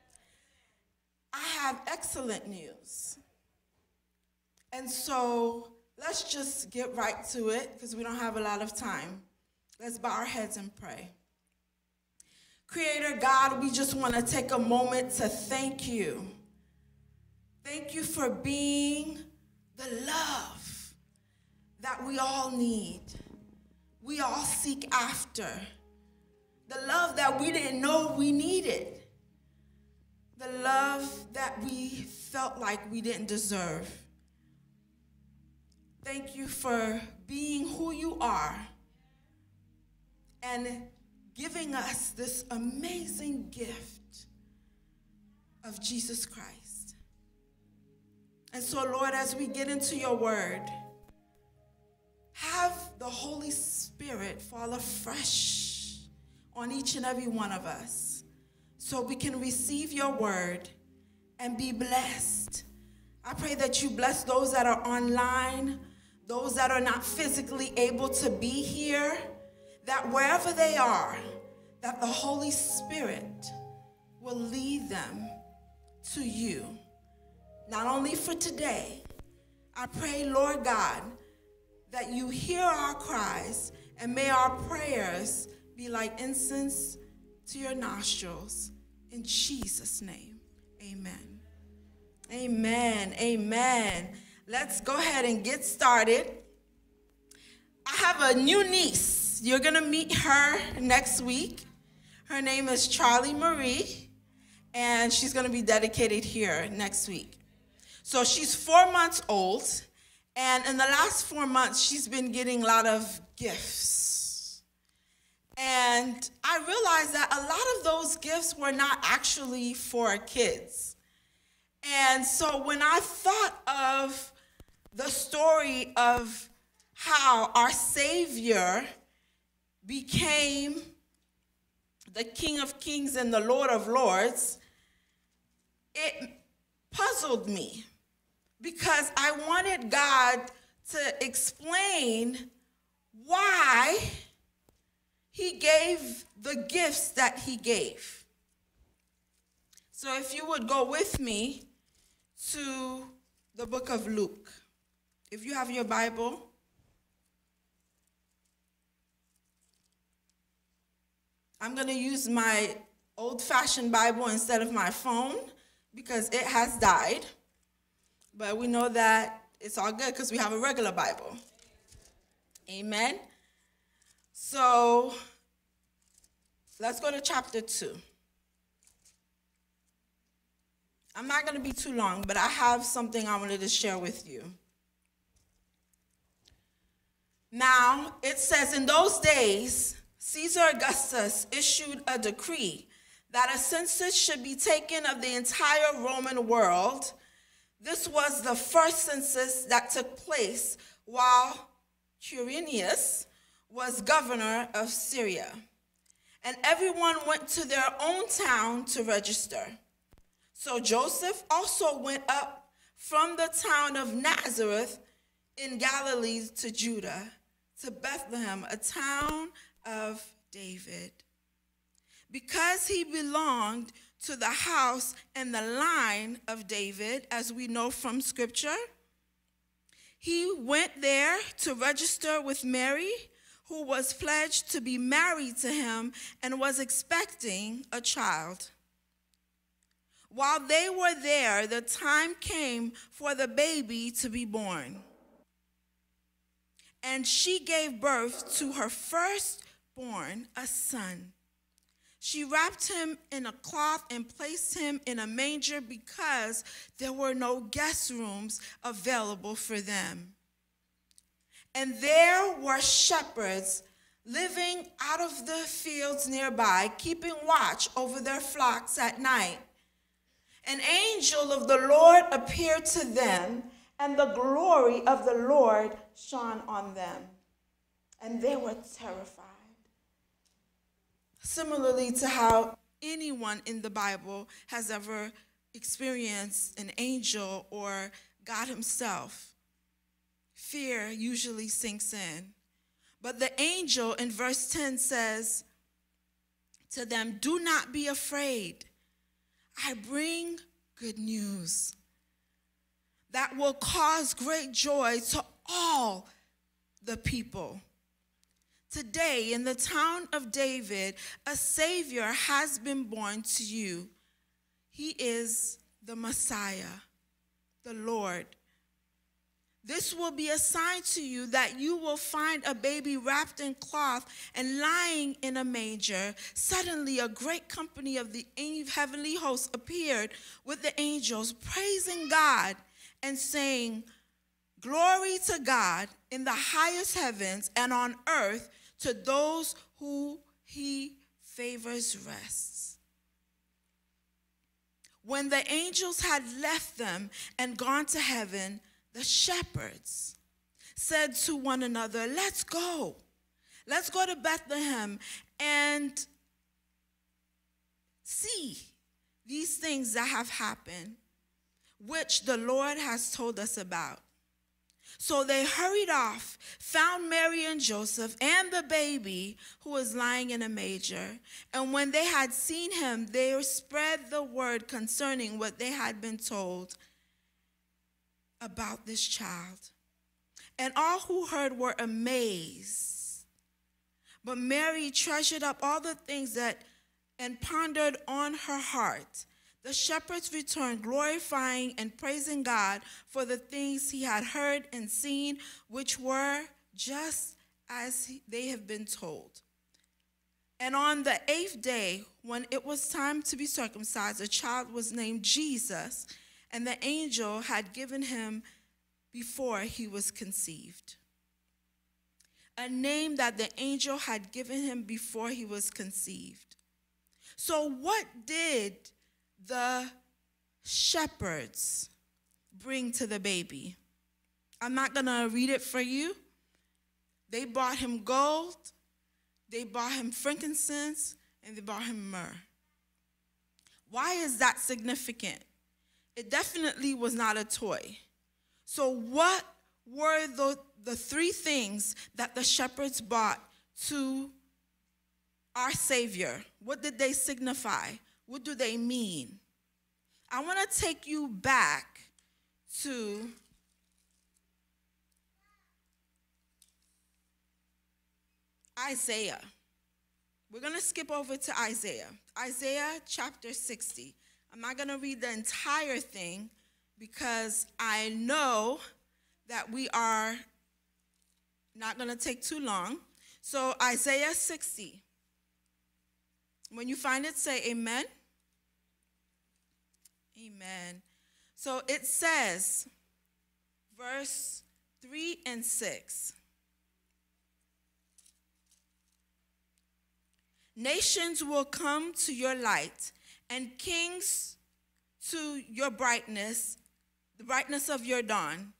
[SPEAKER 7] I have excellent news. And so let's just get right to it, because we don't have a lot of time. Let's bow our heads and pray. Creator God, we just want to take a moment to thank you. Thank you for being the love that we all need, we all seek after, the love that we didn't know we needed, the love that we felt like we didn't deserve. Thank you for being who you are and giving us this amazing gift of Jesus Christ. And so, Lord, as we get into your word, have the Holy Spirit fall afresh on each and every one of us so we can receive your word and be blessed. I pray that you bless those that are online, those that are not physically able to be here, that wherever they are, that the Holy Spirit will lead them to you. Not only for today, I pray, Lord God, that you hear our cries, and may our prayers be like incense to your nostrils. In Jesus' name, amen. Amen, amen. Let's go ahead and get started. I have a new niece. You're going to meet her next week. Her name is Charlie Marie, and she's going to be dedicated here next week. So she's four months old, and in the last four months, she's been getting a lot of gifts. And I realized that a lot of those gifts were not actually for kids. And so when I thought of the story of how our Savior became the King of Kings and the Lord of Lords, it puzzled me, because I wanted God to explain why he gave the gifts that he gave. So if you would go with me to the book of Luke. If you have your Bible, I'm going to use my old-fashioned Bible instead of my phone, because it has died. But we know that it's all good because we have a regular Bible. Amen. So let's go to chapter two. I'm not going to be too long, but I have something I wanted to share with you. Now, it says, in those days, Caesar Augustus issued a decree that a census should be taken of the entire Roman world. This was the first census that took place while Quirinius was governor of Syria. And everyone went to their own town to register. So Joseph also went up from the town of Nazareth in Galilee to Judah, to Bethlehem, a town of David, because he belonged to the house and the line of David, as we know from Scripture. He went there to register with Mary, who was pledged to be married to him and was expecting a child. While they were there, the time came for the baby to be born. And she gave birth to her firstborn, a son. She wrapped him in a cloth and placed him in a manger because there were no guest rooms available for them. And there were shepherds living out of the fields nearby, keeping watch over their flocks at night. An angel of the Lord appeared to them, and the glory of the Lord shone on them, and they were terrified. Similarly to how anyone in the Bible has ever experienced an angel or God himself, fear usually sinks in. But the angel in verse ten says to them, "Do not be afraid. I bring good news that will cause great joy to all the people. Today, in the town of David, a Savior has been born to you. He is the Messiah, the Lord. This will be a sign to you that you will find a baby wrapped in cloth and lying in a manger." Suddenly, a great company of the heavenly hosts appeared with the angels, praising God and saying, "Glory to God in the highest heavens, and on earth to those who he favors rests." When the angels had left them and gone to heaven, the shepherds said to one another, "Let's go. Let's go to Bethlehem and see these things that have happened, which the Lord has told us about." So they hurried off, found Mary and Joseph and the baby who was lying in a manger. And when they had seen him, they spread the word concerning what they had been told about this child. And all who heard were amazed. But Mary treasured up all the things that and pondered on her heart. The shepherds returned, glorifying and praising God for the things he had heard and seen, which were just as they have been told. And on the eighth day, when it was time to be circumcised, a child was named Jesus, and the angel had given him before he was conceived. A name that the angel had given him before he was conceived. So what did the shepherds bring to the baby? I'm not going to read it for you. They brought him gold, they brought him frankincense, and they brought him myrrh. Why is that significant? It definitely was not a toy. So what were the, the three things that the shepherds brought to our Savior? What did they signify? What do they mean? I want to take you back to Isaiah. We're going to skip over to Isaiah. Isaiah chapter sixty. I'm not going to read the entire thing because I know that we are not going to take too long. So Isaiah sixty. When you find it, say amen. Amen. So it says, verse three and six. Nations will come to your light, and kings to your brightness, the brightness of your dawn.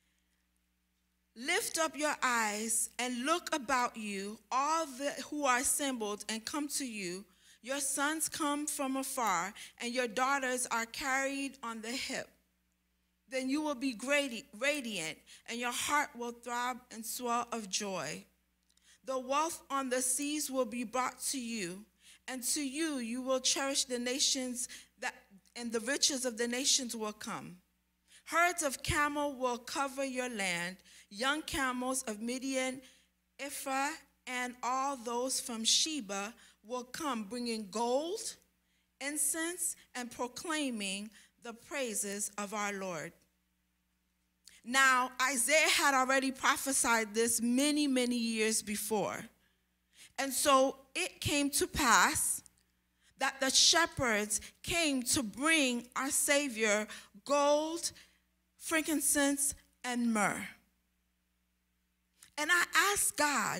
[SPEAKER 7] Lift up your eyes and look about you, all the, who are assembled and come to you. Your sons come from afar, and your daughters are carried on the hip. Then you will be radiant, and your heart will throb and swell of joy. The wealth on the seas will be brought to you, and to you you will cherish the nations, that, and the riches of the nations will come. Herds of camel will cover your land, young camels of Midian, Ephah, and all those from Sheba will come, bringing gold, incense, and proclaiming the praises of our Lord. Now, Isaiah had already prophesied this many, many years before. And so it came to pass that the shepherds came to bring our Savior gold, frankincense, and myrrh. And I asked God,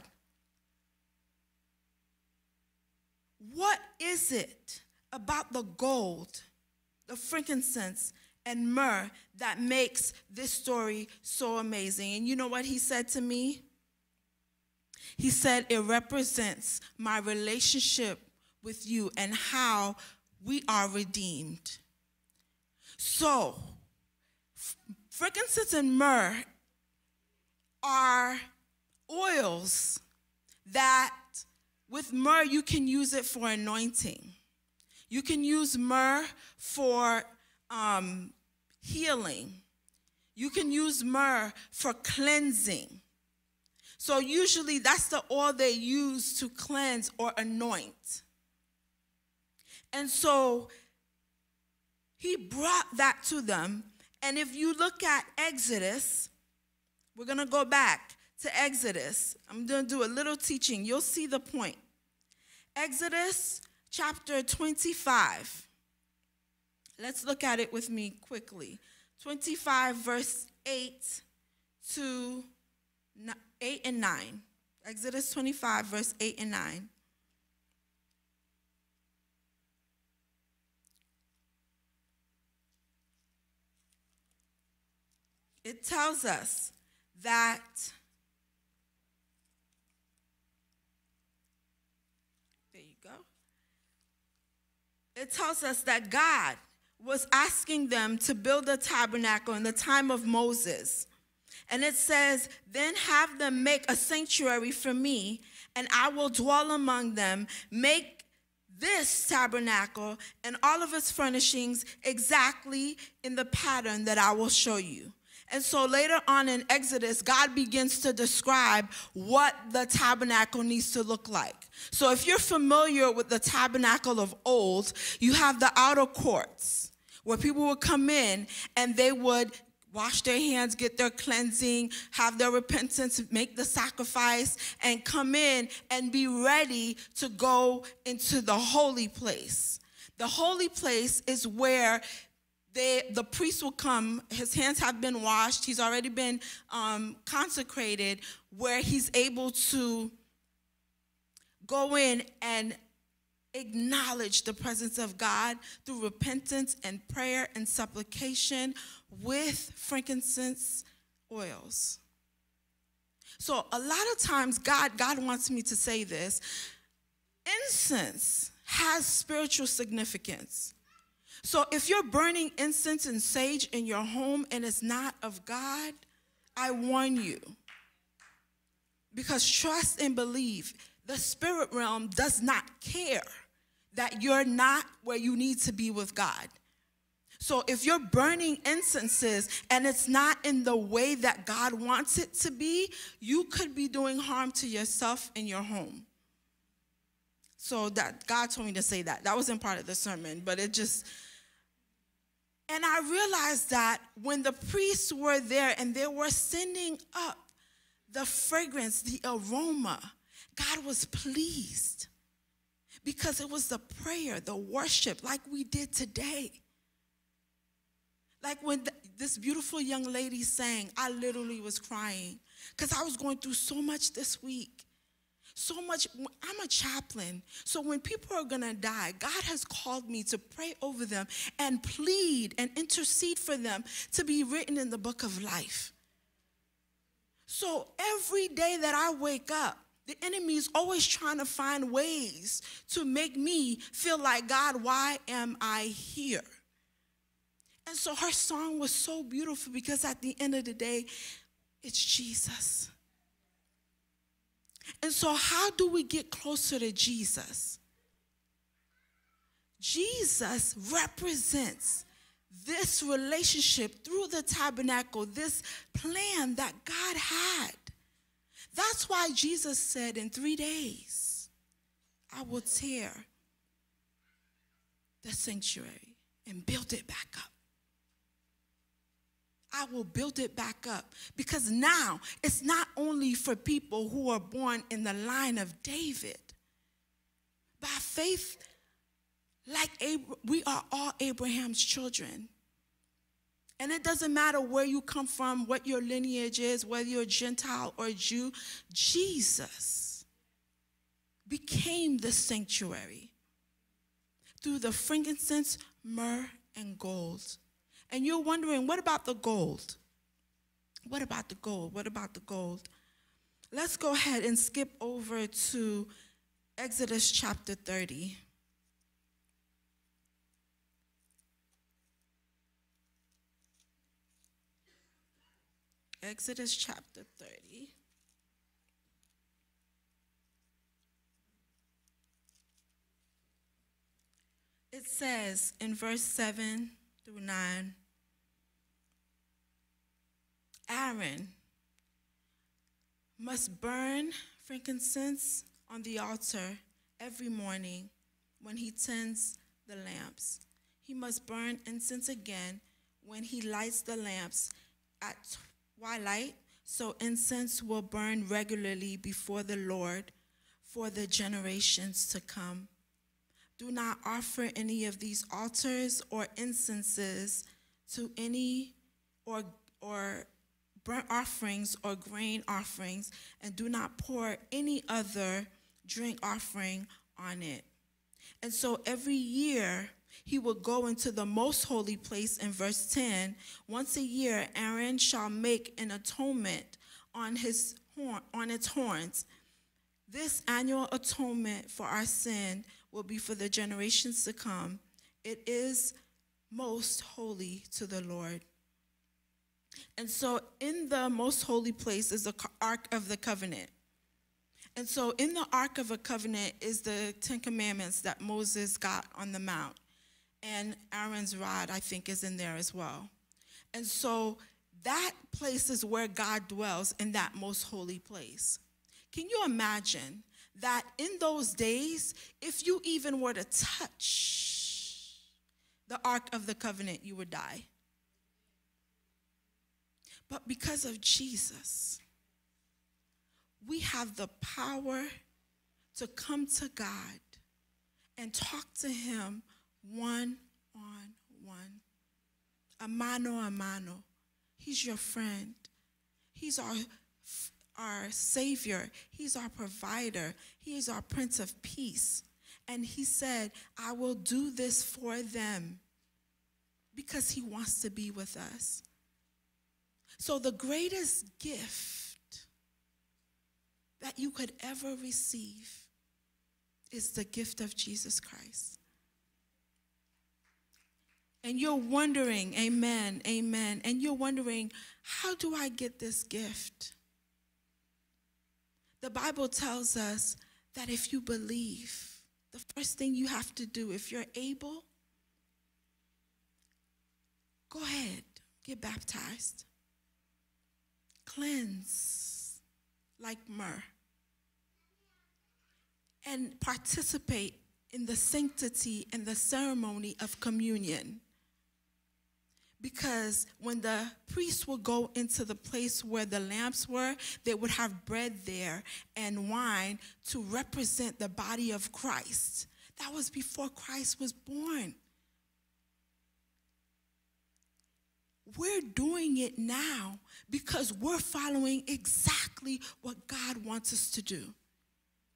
[SPEAKER 7] what is it about the gold, the frankincense, and myrrh that makes this story so amazing? And you know what he said to me? He said, it represents my relationship with you and how we are redeemed. So, frankincense and myrrh are oils that with myrrh you can use it for anointing. You can use myrrh for um, healing. You can use myrrh for cleansing. So usually that's the oil they use to cleanse or anoint. And so he brought that to them. And if you look at Exodus, we're going to go back to Exodus. I'm going to do a little teaching. You'll see the point. Exodus chapter twenty-five. Let's look at it with me quickly. twenty-five, verse eight to eight and nine. Exodus twenty-five, verse eight and nine. It tells us that there you go. It tells us that God was asking them to build a tabernacle in the time of Moses. And it says, then have them make a sanctuary for me, and I will dwell among them. Make this tabernacle and all of its furnishings exactly in the pattern that I will show you. And so later on in Exodus, God begins to describe what the tabernacle needs to look like. So if you're familiar with the tabernacle of old, you have the outer courts where people would come in and they would wash their hands, get their cleansing, have their repentance, make the sacrifice, and come in and be ready to go into the holy place. The holy place is where They, the priest will come, his hands have been washed, he's already been um, consecrated, where he's able to go in and acknowledge the presence of God through repentance and prayer and supplication with frankincense oils. So a lot of times, God, God wants me to say this, incense has spiritual significance. So if you're burning incense and sage in your home and it's not of God, I warn you. Because trust and believe, the spirit realm does not care that you're not where you need to be with God. So if you're burning incenses and it's not in the way that God wants it to be, you could be doing harm to yourself in your home. So that God told me to say that. That wasn't part of the sermon, but it just... And I realized that when the priests were there and they were sending up the fragrance, the aroma, God was pleased because it was the prayer, the worship, like we did today. Like when the, this beautiful young lady sang, I literally was crying because I was going through so much this week. So much, I'm a chaplain. So when people are gonna die, God has called me to pray over them and plead and intercede for them to be written in the book of life. So every day that I wake up, the enemy is always trying to find ways to make me feel like, God, why am I here? And so her song was so beautiful because at the end of the day, it's Jesus. And so how do we get closer to Jesus? Jesus represents this relationship through the tabernacle, this plan that God had. That's why Jesus said, in three days, I will tear the sanctuary and build it back up. I will build it back up. Because now it's not only for people who are born in the line of David. By faith, like Ab- we are all Abraham's children. And it doesn't matter where you come from, what your lineage is, whether you're a Gentile or a Jew, Jesus became the sanctuary through the frankincense, myrrh, and gold. And you're wondering, what about the gold? What about the gold? What about the gold? Let's go ahead and skip over to Exodus chapter thirty. Exodus chapter thirty. It says in verse seven through nine, Aaron must burn frankincense on the altar every morning when he tends the lamps. He must burn incense again when he lights the lamps at twilight, so incense will burn regularly before the Lord for the generations to come. Do not offer any of these altars or incenses to any or or burnt offerings or grain offerings, and do not pour any other drink offering on it. And so every year he will go into the most holy place in verse ten. Once a year, Aaron shall make an atonement on his horn, on its horns. This annual atonement for our sin will be for the generations to come. It is most holy to the Lord. And so in the most holy place is the Ark of the Covenant. And so in the Ark of the Covenant is the Ten Commandments that Moses got on the mount. And Aaron's rod, I think, is in there as well. And so that place is where God dwells, in that most holy place. Can you imagine that in those days, if you even were to touch the Ark of the Covenant, you would die? But because of Jesus, we have the power to come to God and talk to him one on one. A mano a mano. He's your friend. He's our, our Savior. He's our provider. He is our Prince of Peace. And he said, I will do this for them because he wants to be with us. So the greatest gift that you could ever receive is the gift of Jesus Christ. And you're wondering, amen, amen, and you're wondering, how do I get this gift? The Bible tells us that if you believe, the first thing you have to do, if you're able, go ahead, get baptized. Cleanse like myrrh. And participate in the sanctity and the ceremony of communion. Because when the priests would go into the place where the lamps were, they would have bread there and wine to represent the body of Christ. That was before Christ was born. We're doing it now because we're following exactly what God wants us to do.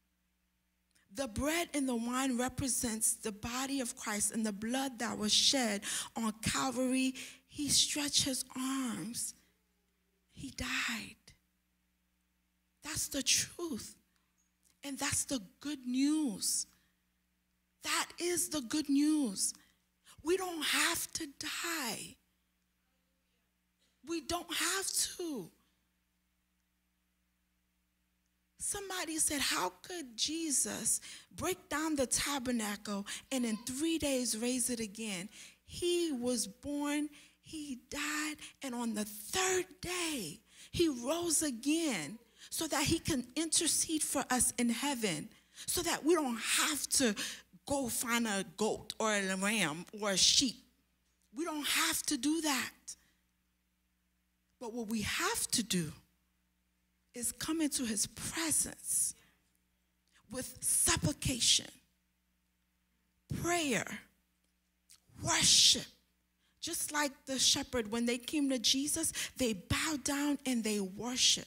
[SPEAKER 7] The bread and the wine represents the body of Christ and the blood that was shed on Calvary. He stretched his arms. He died. That's the truth. And that's the good news. That is the good news. We don't have to die. We don't have to. Somebody said, how could Jesus break down the tabernacle and in three days raise it again? He was born, he died, and on the third day, he rose again so that he can intercede for us in heaven, so that we don't have to go find a goat or a ram or a sheep. We don't have to do that. But what we have to do is come into his presence with supplication, prayer, worship. Just like the shepherd, when they came to Jesus, they bowed down and they worshiped.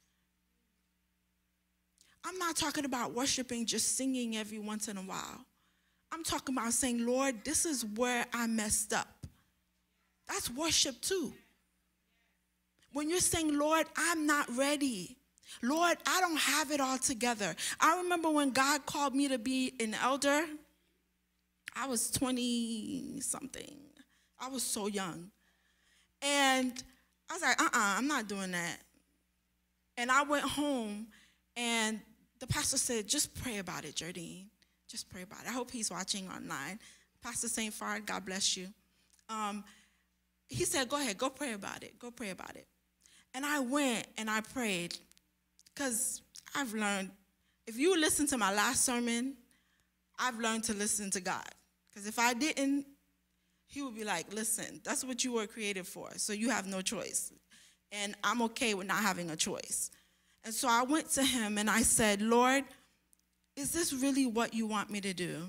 [SPEAKER 7] I'm not talking about worshiping, just singing every once in a while. I'm talking about saying, Lord, this is where I messed up. That's worship too. When you're saying, Lord, I'm not ready. Lord, I don't have it all together. I remember when God called me to be an elder, I was twenty something. I was so young. And I was like, uh-uh, I'm not doing that. And I went home, and the pastor said, just pray about it, Jardine. Just pray about it. I hope he's watching online. Pastor Saint Fard, God bless you. Um, he said, go ahead, go pray about it. Go pray about it. And I went and I prayed, because I've learned, if you listen to my last sermon, I've learned to listen to God. Because if I didn't, he would be like, listen, that's what you were created for, so you have no choice. And I'm okay with not having a choice. And so I went to him and I said, Lord, is this really what you want me to do?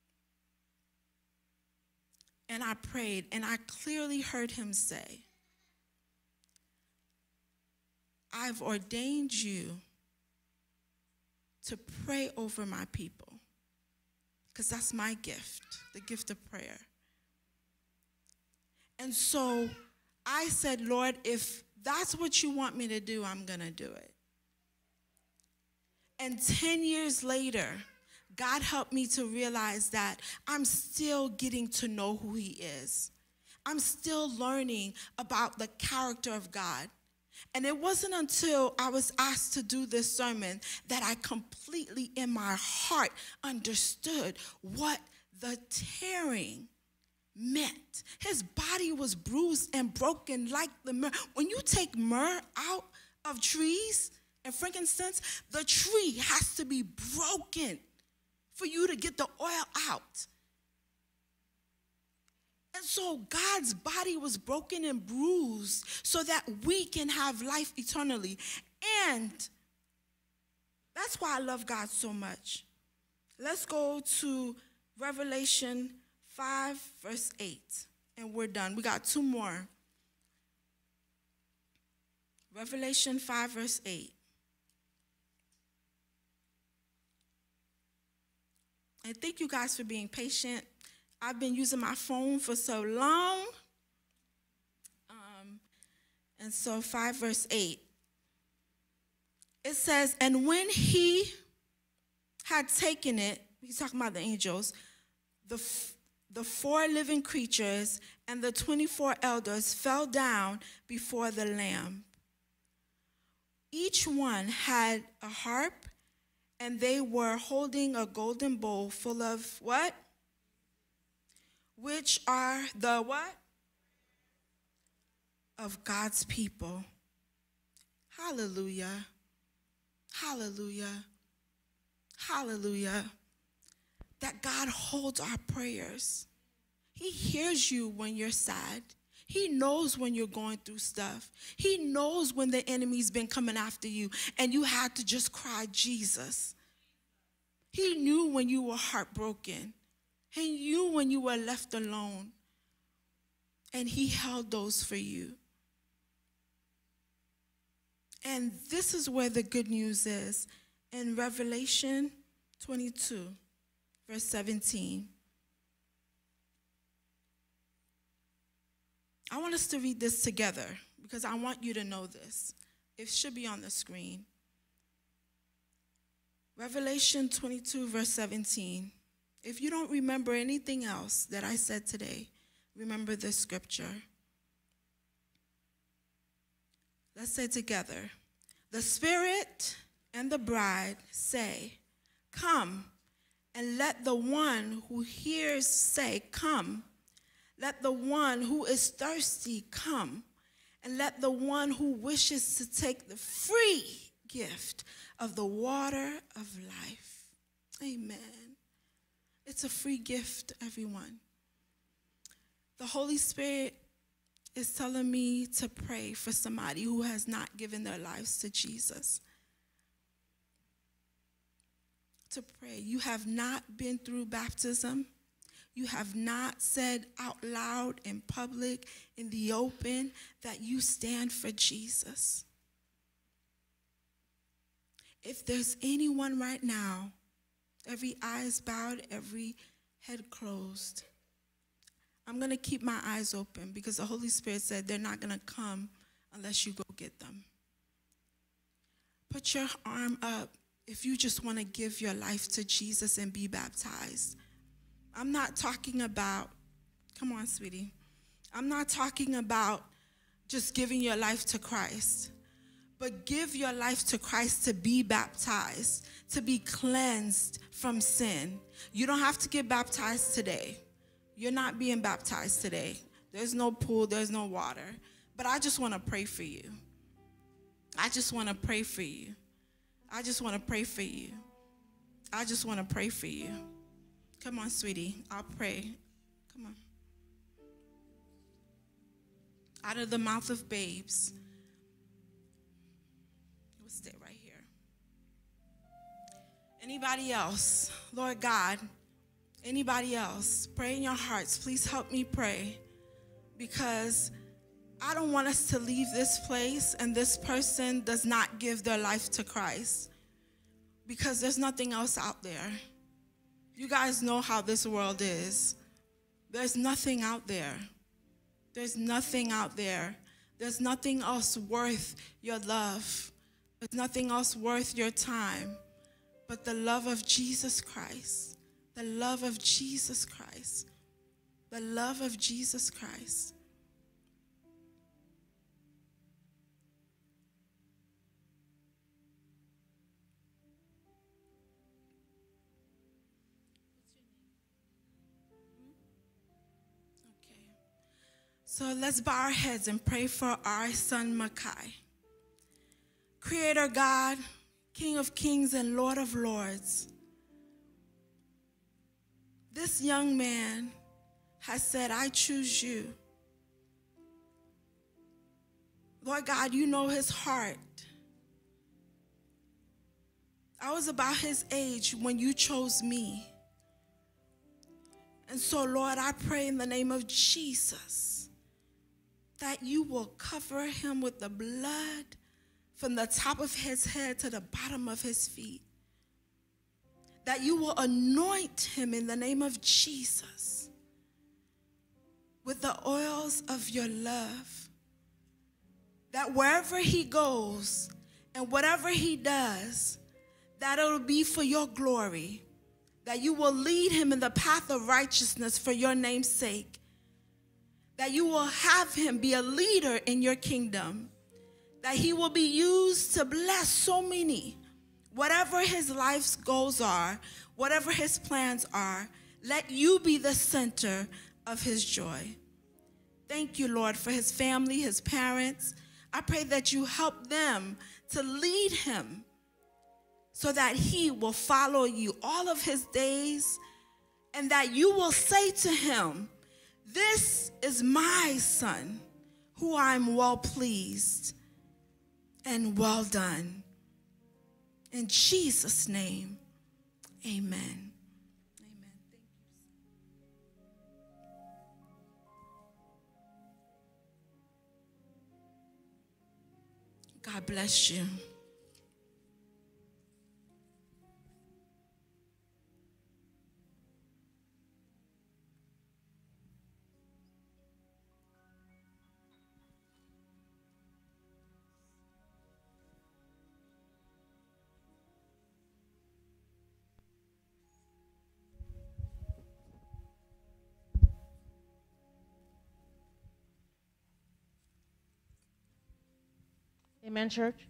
[SPEAKER 7] And I prayed, and I clearly heard him say, I've ordained you to pray over my people, because that's my gift, the gift of prayer. And so I said, Lord, if that's what you want me to do, I'm going to do it. And ten years later, God helped me to realize that I'm still getting to know who he is. I'm still learning about the character of God. And it wasn't until I was asked to do this sermon that I completely in my heart understood what the tearing meant. His body was bruised and broken like the myrrh. When you take myrrh out of trees and frankincense, the tree has to be broken for you to get the oil out. And so God's body was broken and bruised so that we can have life eternally. And that's why I love God so much. Let's go to Revelation five, verse eight, and we're done. We got two more. Revelation five, verse eight. And thank you guys for being patient. I've been using my phone for so long. Um, and so five, verse eight. It says, and when he had taken it, he's talking about the angels, the f- the four living creatures and the twenty-four elders fell down before the Lamb. Each one had a harp, and they were holding a golden bowl full of what? Which are the what? Of God's people. Hallelujah. Hallelujah. Hallelujah. That God holds our prayers. He hears you when you're sad. He knows when you're going through stuff. He knows when the enemy's been coming after you and you had to just cry, Jesus. He knew when you were heartbroken. He knew when you were left alone. And he held those for you. And this is where the good news is. In Revelation twenty-two, verse seventeen. I want us to read this together because I want you to know this. It should be on the screen. Revelation twenty-two, verse seventeen. If you don't remember anything else that I said today, remember this scripture. Let's say together. The Spirit and the bride say, "Come," and let the one who hears say, "Come." Let the one who is thirsty come, and let the one who wishes to take the free gift of the water of life. Amen. It's a free gift, everyone. The Holy Spirit is telling me to pray for somebody who has not given their lives to Jesus. To pray. You have not been through baptism. You have not said out loud in public, in the open, that you stand for Jesus. If there's anyone right now, every eye is bowed, every head closed, I'm going to keep my eyes open because the Holy Spirit said they're not going to come unless you go get them. Put your arm up if you just want to give your life to Jesus and be baptized. I'm not talking about, come on, sweetie. I'm not talking about just giving your life to Christ, but give your life to Christ to be baptized, to be cleansed from sin. You don't have to get baptized today. You're not being baptized today. There's no pool, there's no water. But I just want to pray for you. I just want to pray for you. I just want to pray for you. I just want to pray for you. Come on, sweetie. I'll pray. Come on. Out of the mouth of babes. We'll stay right here. Anybody else? Lord God, anybody else? Pray in your hearts. Please help me pray. Because I don't want us to leave this place and this person does not give their life to Christ. Because there's nothing else out there. You guys know how this world is. There's nothing out there. There's nothing out there. There's nothing else worth your love. There's nothing else worth your time but the love of Jesus Christ. The love of Jesus Christ. The love of Jesus Christ. So let's bow our heads and pray for our son, Makai. Creator God, King of kings and Lord of lords, this young man has said, I choose you. Lord God, you know his heart. I was about his age when you chose me. And so, Lord, I pray in the name of Jesus that you will cover him with the blood from the top of his head to the bottom of his feet. That you will anoint him in the name of Jesus with the oils of your love. That wherever he goes and whatever he does, that it will be for your glory. That you will lead him in the path of righteousness for your name's sake. That you will have him be a leader in your kingdom. That he will be used to bless so many. Whatever his life's goals are, whatever his plans are, let you be the center of his joy. Thank you, Lord, for his family, his parents. I pray that you help them to lead him so that he will follow you all of his days, and that you will say to him, this is my son, who I'm well pleased and well done. In Jesus' name, amen. Amen. Thank you. God bless you.
[SPEAKER 4] Amen, church?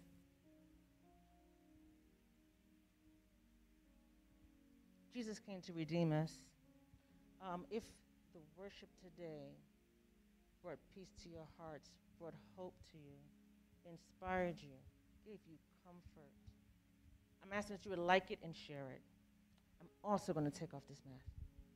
[SPEAKER 4] Jesus came to redeem us. Um, if the worship today brought peace to your hearts, brought hope to you, inspired you, gave you comfort, I'm asking that you would like it and share it. I'm also going to take off this mask.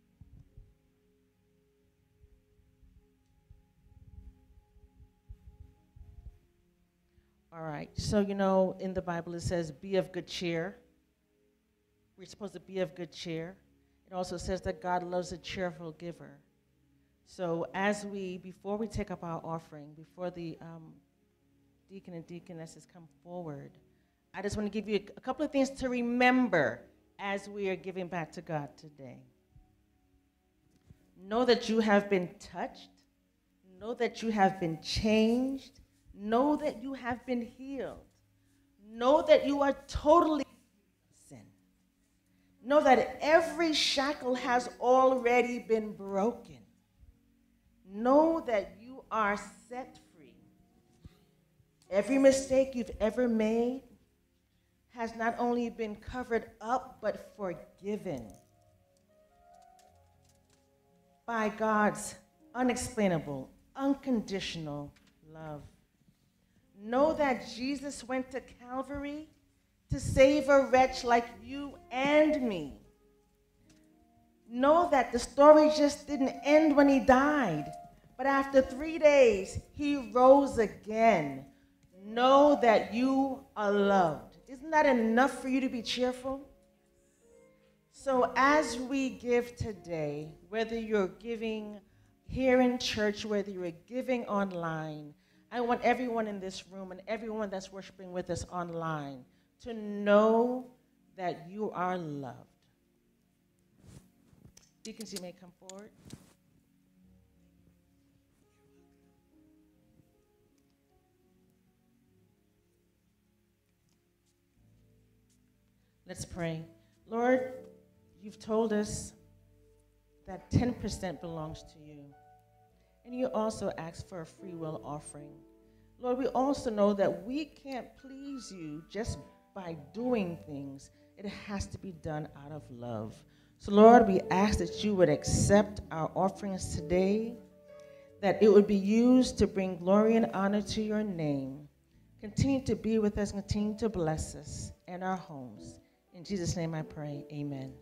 [SPEAKER 4] All right, so you know, in the Bible it says, be of good cheer. We're supposed to be of good cheer. It also says that God loves a cheerful giver. So as we, before we take up our offering, before the um, deacon and deaconesses come forward, I just want to give you a, a couple of things to remember as we are giving back to God today. Know that you have been touched. Know that you have been changed. Know that you have been healed. Know that you are totally sin. Know that every shackle has already been broken. Know that you are set free. Every mistake you've ever made has not only been covered up, but forgiven by God's unexplainable, unconditional love. Know that Jesus went to Calvary to save a wretch like you and me. Know that the story just didn't end when he died, but after three days, he rose again. Know that you are loved. Isn't that enough for you to be cheerful? So as we give today, whether you're giving here in church, whether you're giving online, I want everyone in this room and everyone that's worshiping with us online to know that you are loved. Deacons, you may come forward. Let's pray. Lord, you've told us that ten percent belongs to you. And you also ask for a free will offering. Lord, we also know that we can't please you just by doing things. It has to be done out of love. So, Lord, we ask that you would accept our offerings today, that it would be used to bring glory and honor to your name. Continue to be with us, continue to bless us and our homes. In Jesus' name I pray, amen.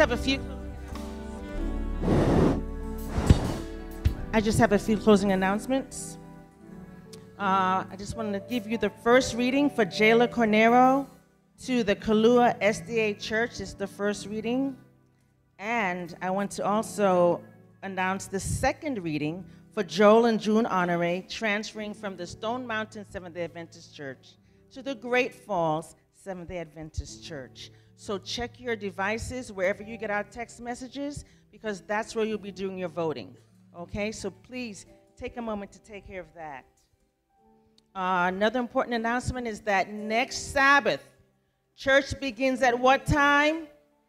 [SPEAKER 4] have a few. I just have a few closing announcements. Uh, I just wanted to give you the first reading for Jayla Cornero to the Kalua S D A Church. It's the first reading. And I want to also announce the second reading for Joel and June Honore, transferring from the Stone Mountain Seventh-day Adventist Church to the Great Falls Seventh-day Adventist Church. So check your devices wherever you get our text messages, because that's where you'll be doing your voting. Okay, so please take a moment to take care of that. Uh, another important announcement is that next Sabbath, church begins at what time?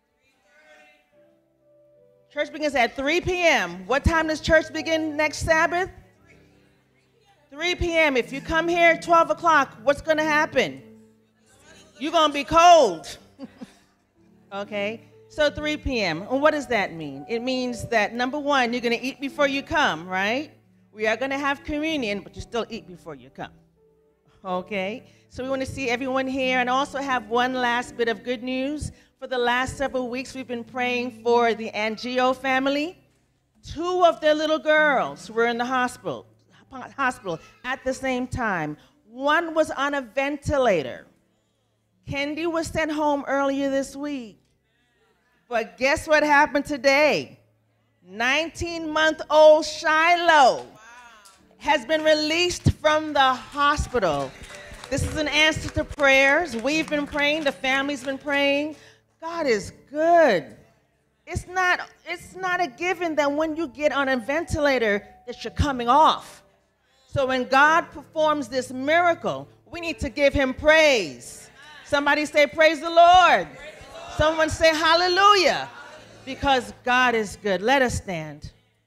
[SPEAKER 4] Church begins at three p m What time does church begin next Sabbath? three p m If you come here at twelve o'clock, what's going to happen? You're going to be cold. Okay? So three p m And what does that mean? It means that, number one, you're going to eat before you come, right? We are going to have communion, but you still eat before you come. Okay? So we want to see everyone here, and also have one last bit of good news. For the last several weeks, we've been praying for the Angio family. Two of their little girls were in the hospital, hospital at the same time. One was on a ventilator. Kendi was sent home earlier this week. But guess what happened today? nineteen-month-old Shiloh has been released from the hospital. This is an answer to prayers. We've been praying. The family's been praying. God is good. It's not, it's not a given that when you get on a ventilator that you're coming off. So when God performs this miracle, we need to give him praise. Somebody say, praise the Lord. Praise the Lord. Someone say, hallelujah. Because God is good. Let us stand.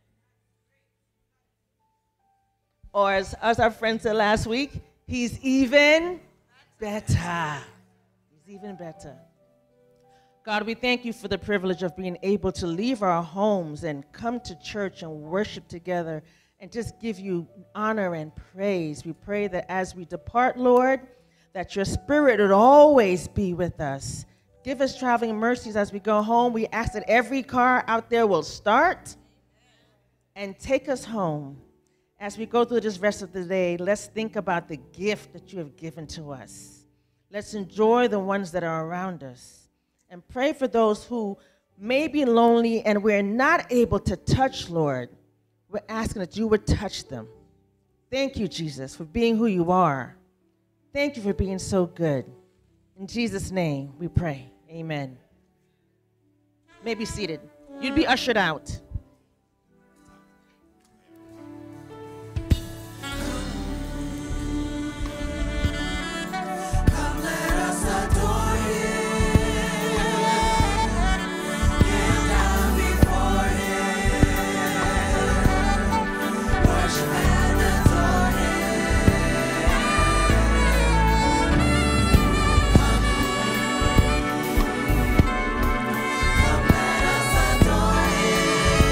[SPEAKER 4] Or as, as our friend said last week, he's even better. He's even better. God, we thank you for the privilege of being able to leave our homes and come to church and worship together and just give you honor and praise. We pray that as we depart, Lord, that your spirit would always be with us. Give us traveling mercies as we go home. We ask that every car out there will start and take us home. As we go through this rest of the day, let's think about the gift that you have given to us. Let's enjoy the ones that are around us. And pray for those who may be lonely and we're not able to touch, Lord. We're asking that you would touch them. Thank you, Jesus, for being who you are. Thank you for being so good. In Jesus' name we pray. Amen. You may be seated. You'd be ushered out.
[SPEAKER 2] Adore him.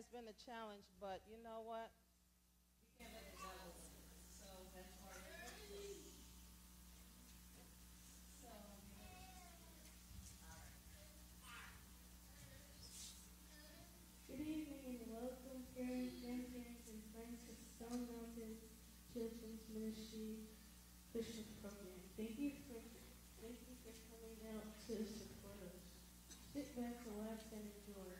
[SPEAKER 4] has been a challenge, but you know what? You can't let the devil. So that's why.
[SPEAKER 8] Good evening and welcome, parents, grandparents, and friends to Stone Mountain Children's Ministry Christmas Program. Thank you for thank you for coming out to support us. Sit back, relax, and enjoy.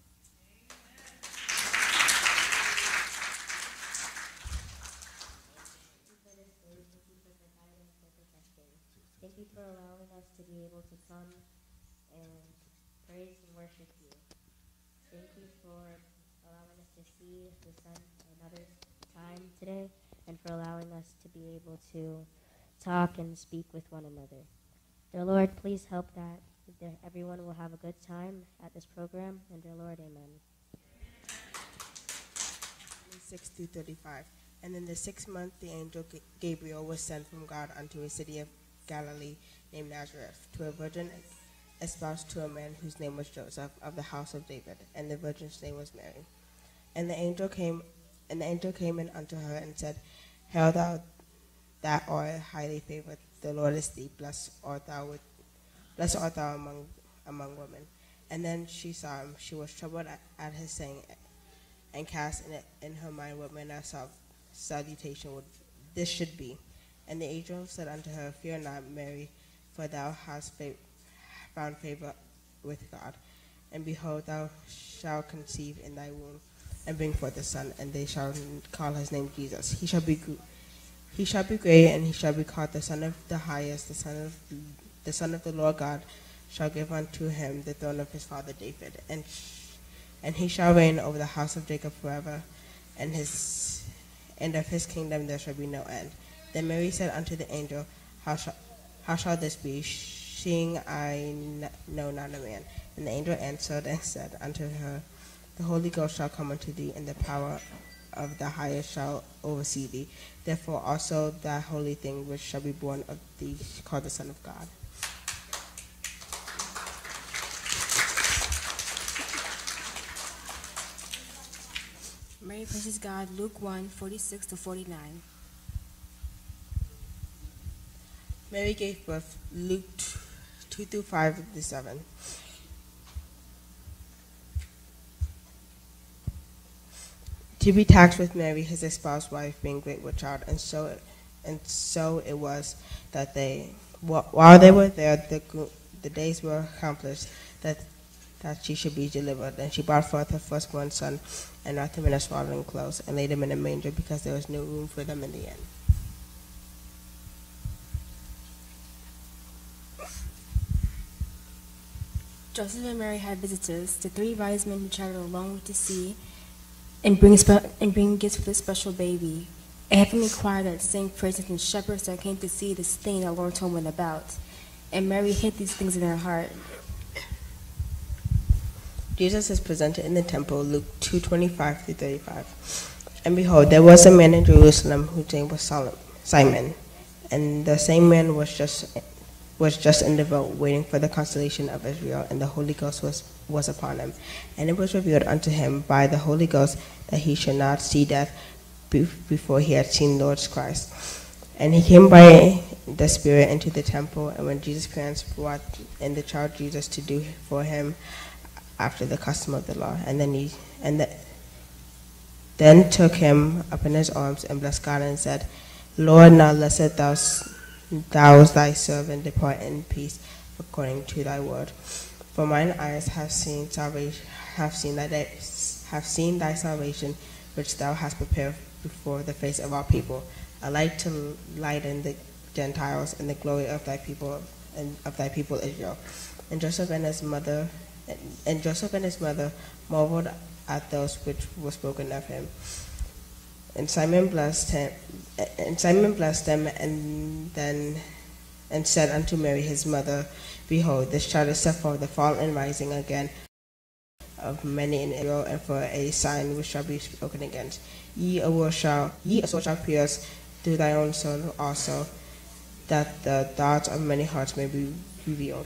[SPEAKER 9] Thank you for allowing us to be able to come and praise and worship you. Thank you for allowing us to see the sun another time today, and for allowing us to be able to talk and speak with one another. Dear Lord, please help that everyone will have a good time at this program, and dear Lord, amen.
[SPEAKER 10] six through thirty-five. And in the sixth month, the angel Gabriel was sent from God unto a city of Galilee named Nazareth, to a virgin espoused to a man whose name was Joseph, of the house of David, and the virgin's name was Mary. And the angel came, and the angel came in unto her and said, Hail thou that art highly favored, the Lord is thee, blessed art thou with, blessed art thou among among women. And then she saw him; she was troubled at, at his saying, and cast in, it, in her mind what manner of salutation would this should be. And the angel said unto her, Fear not, Mary, for thou hast fa- found favor with God. And behold, thou shalt conceive in thy womb, and bring forth a son, and they shall call his name Jesus. He shall be he shall be great, and he shall be called the Son of the Highest. The Son of the Son of the Lord God shall give unto him the throne of his father David, and and he shall reign over the house of Jacob forever, and his and of his kingdom there shall be no end. Then Mary said unto the angel, How shall, how shall this be, seeing I n- know not a man? And the angel answered and said unto her, The Holy Ghost shall come unto thee, and the power of the highest shall oversee thee. Therefore also that holy thing which shall be born of thee, called the Son of God.
[SPEAKER 11] Mary praises God, Luke one, forty-six to forty-nine.
[SPEAKER 10] Mary gave birth, Luke two through five to seven. To be taxed with Mary, his espoused wife, being great with child, and so it, and so it was that they, while they were there, the the days were accomplished that that she should be delivered. And she brought forth her firstborn son, and wrapped him in a swaddling clothes, and laid him in a manger, because there was no room for them in the inn.
[SPEAKER 11] Joseph and Mary had visitors, the three wise men who traveled a long way to see and bring, spe- and bring gifts for this special baby. A heavenly choir that sang praises, and shepherds that came to see this thing that Lord told them about. And Mary hid these things in her heart.
[SPEAKER 10] Jesus is presented in the temple, Luke two twenty-five through thirty-five. And behold, there was a man in Jerusalem whose name was Simon, and the same man was just was just in the boat, waiting for the consolation of Israel, and the Holy Ghost was, was upon him. And it was revealed unto him by the Holy Ghost that he should not see death be- before he had seen Lord Christ. And he came by the Spirit into the temple, and when Jesus' parents brought in the child Jesus to do for him after the custom of the law, and then he and the, then took him up in his arms and blessed God and said, Lord, now blessed thou thou thy servant depart in peace according to thy word. For mine eyes have seen salvation, have seen thy have seen thy salvation, which thou hast prepared before the face of our people, a light to lighten the Gentiles, and the glory of thy people and of thy people Israel. And Joseph and his mother, and Joseph and his mother marveled at those which were spoken of him. And Simon blessed him, and Simon blessed them, and then and said unto Mary his mother, Behold, this child is set for the fall and rising again of many in Israel, and for a sign which shall be spoken against. Ye a sword shall ye a sword shall pierce through thy own soul also, that the thoughts of many hearts may be revealed.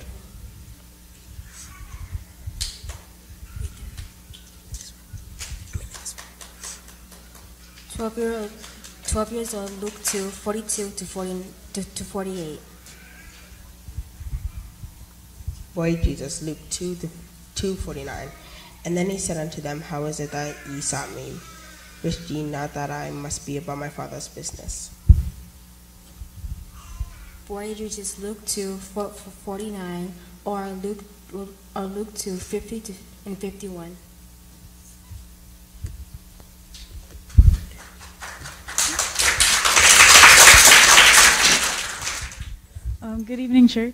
[SPEAKER 11] twelve, year old, twelve years old, Luke two, forty-two to, forty, to, to forty-eight.
[SPEAKER 10] Boy Jesus, Luke two, two forty-nine. And then he said unto them, How is it that ye sought me? Wist ye not that I must be about my Father's business?
[SPEAKER 11] Boy Jesus, Luke two, forty-nine, or Luke, or Luke two, fifty to, and fifty-one.
[SPEAKER 12] Um, good evening, church.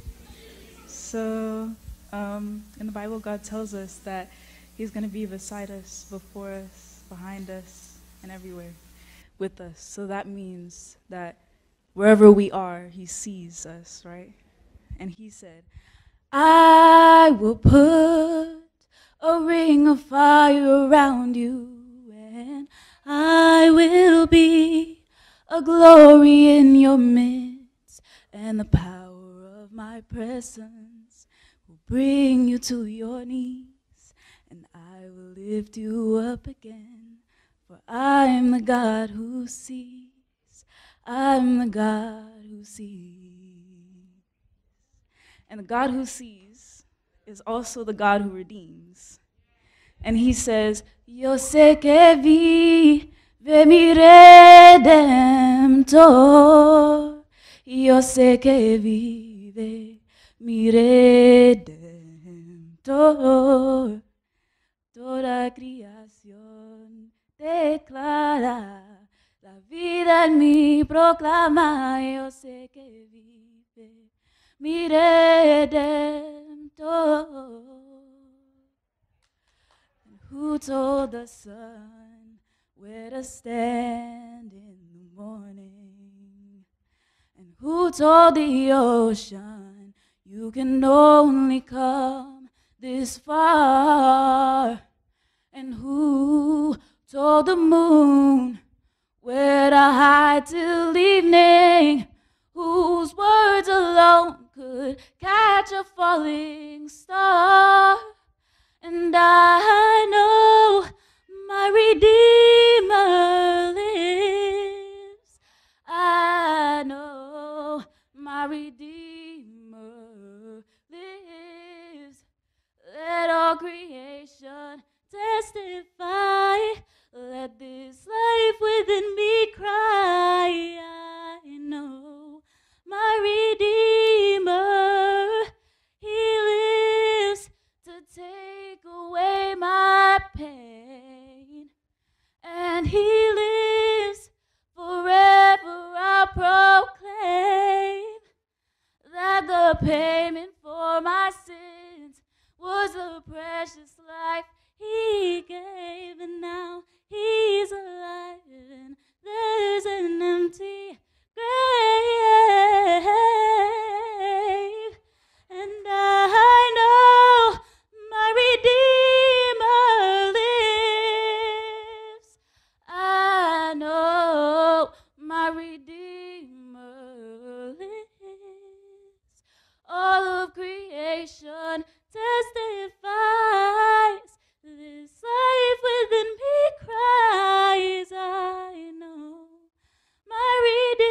[SPEAKER 12] So, um, in the Bible, God tells us that He's going to be beside us, before us, behind us, and everywhere with us. So that means that wherever we are, He sees us, right? And He said, I will put a ring of fire around you, and I will be a glory in your midst, and the power of my presence will bring you to your knees, and I will lift you up again, for I am the God who sees. I am the God who sees. And the God who sees is also the God who redeems. And He says, Yo sé que vive mi Redentor. Yo sé que vive mi Redentor. Toda creación declara, la vida en mí proclama. Yo sé que vive mi Redentor. And who told the sun where to stand in the morning? And who told the ocean you can only come this far? And who told the moon where to hide till evening? Whose words alone could catch a falling star? And I know my Redeemer lives. I know my Redeemer lives. Let all creation testify. Let this life within me cry. I know my Redeemer, He lives to take away my pain. And He lives forever. I'll proclaim that the payment for my sins was the precious life He gave, and now He's alive, and there's an empty grave. And I know my Redeemer lives. I know my Redeemer lives. All of creation testifies. This life within me cries. I know my Redeemer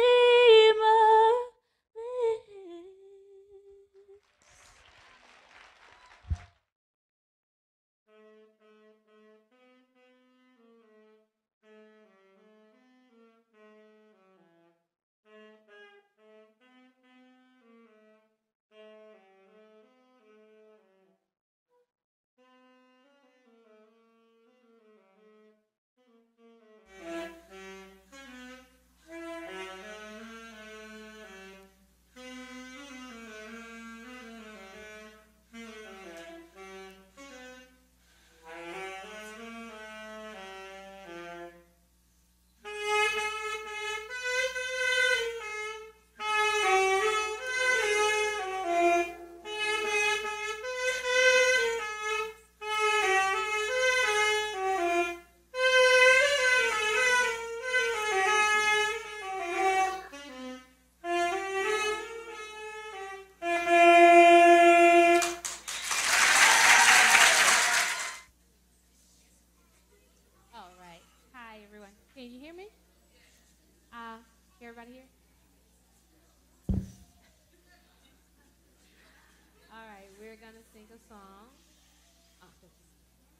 [SPEAKER 13] we're going to sing a song. Oh, this is-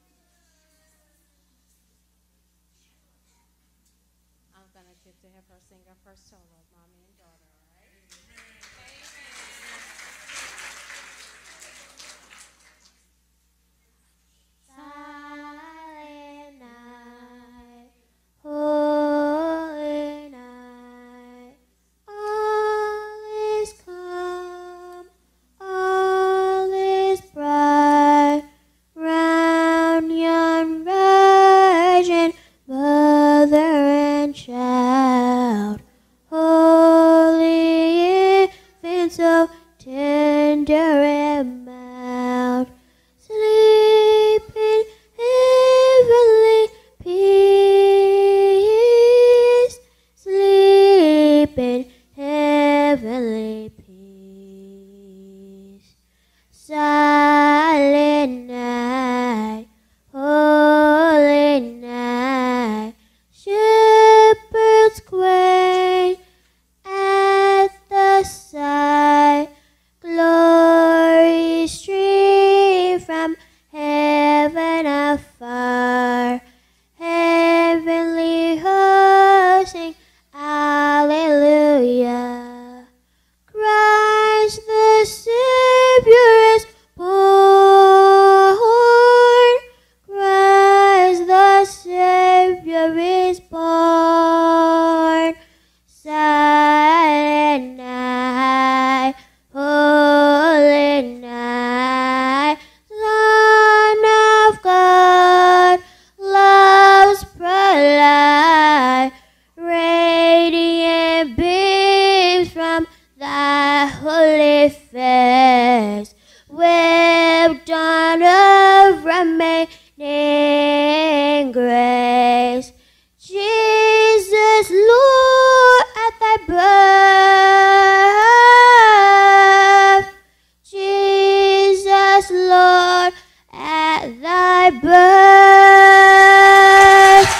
[SPEAKER 13] I'm going to get to have her sing her first solo, mommy and daughter, all right?
[SPEAKER 14] Silent night, holy night, all is calm, all is bright, round yon virgin mother and child, holy infant so tender and mild, sleep in heavenly peace, sleep in heavenly peace. Silent night, holy night, shepherds quail at the sight, glory stream from heaven afar, heavenly hosts sing Alleluia. Christ the Savior is born, Christ the Savior is born. Silent night, holy night, Son of God, love's bright light, radiant beams from thy holy face, wept on of remaining grace. Jesus, Lord, at thy birth, Jesus, Lord, at thy birth.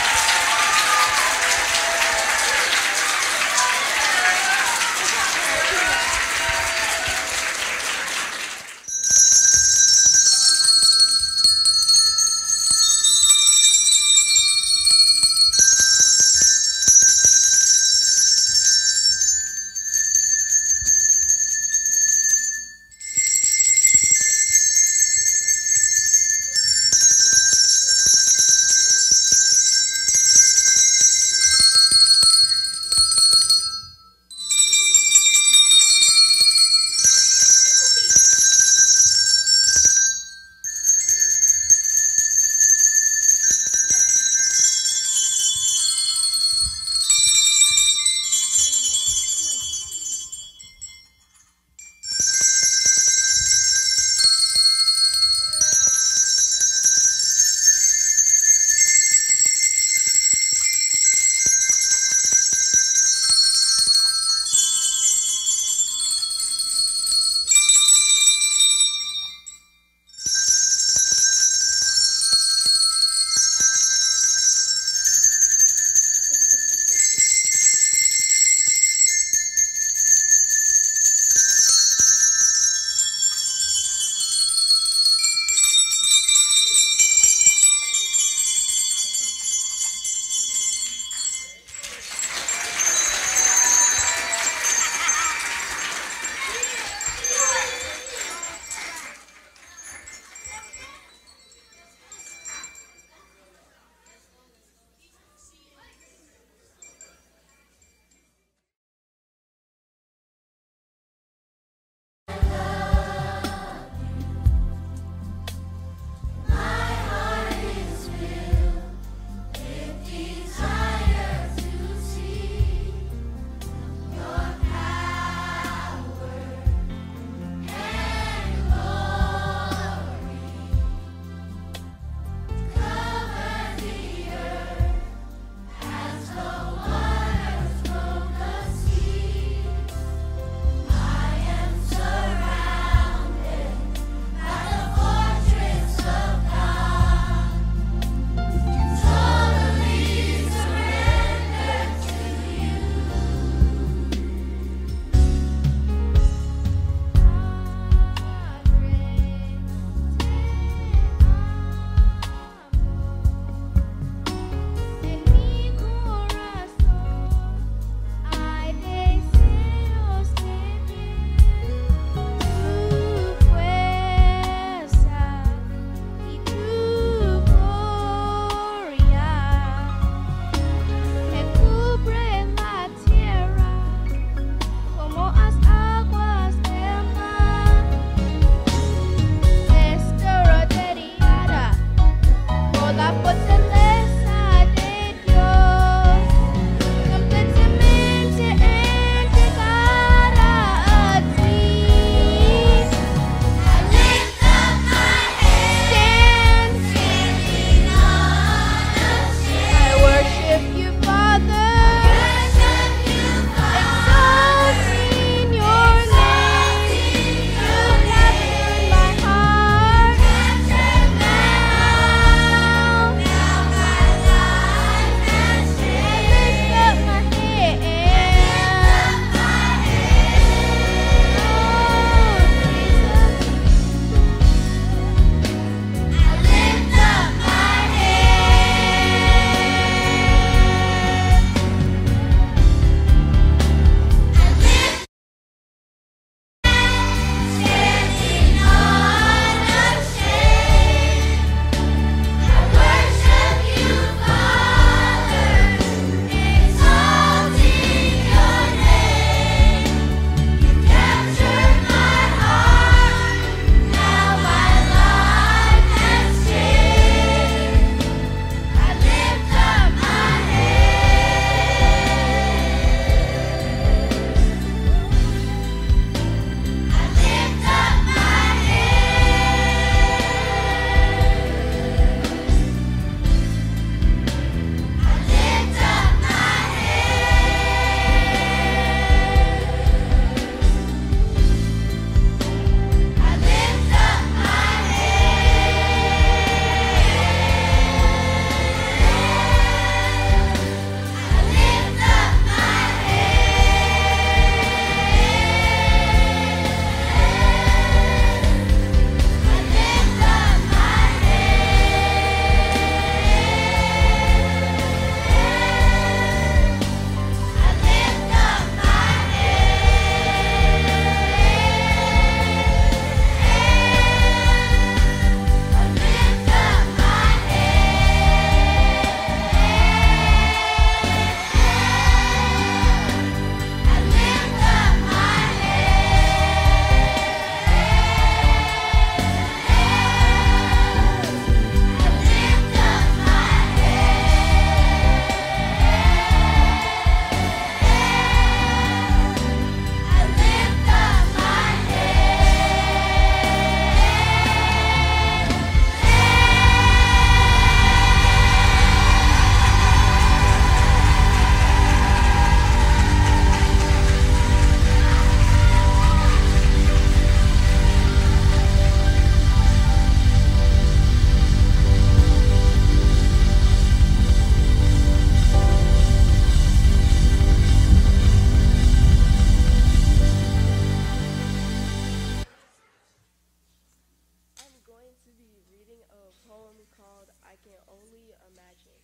[SPEAKER 10] poem called I Can Only Imagine.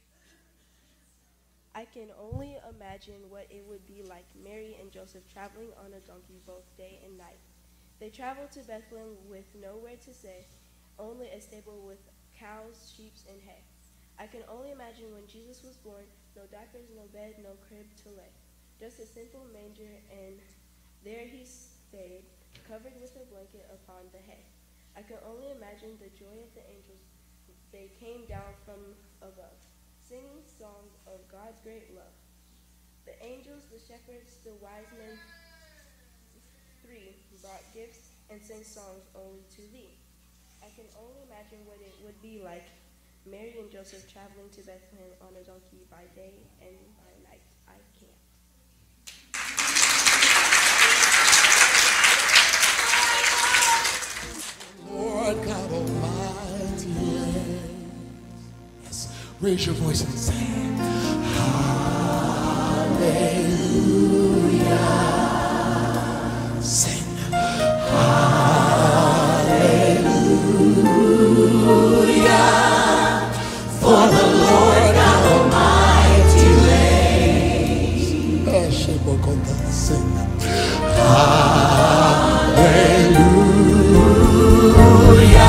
[SPEAKER 10] I can only imagine what it would be like Mary and Joseph traveling on a donkey both day and night. They traveled to Bethlehem with nowhere to stay, only a stable with cows, sheep, and hay. I can only imagine when Jesus was born, no diapers, no bed, no crib to lay. Just a simple manger, and there he stayed, covered with a blanket upon the hay. I can only imagine the joy of the angels. They came down from above, singing songs of God's great love. The angels, the shepherds, the wise men, three, brought gifts and sang songs only to thee. I can only imagine what it would be like Mary and Joseph traveling to Bethlehem on a donkey by day and by night. I can't.
[SPEAKER 2] Lord God Almighty. Yes, raise your voice and sing. Hallelujah. Sing. Hallelujah. For the Lord God Almighty reigns. Sing. Hallelujah.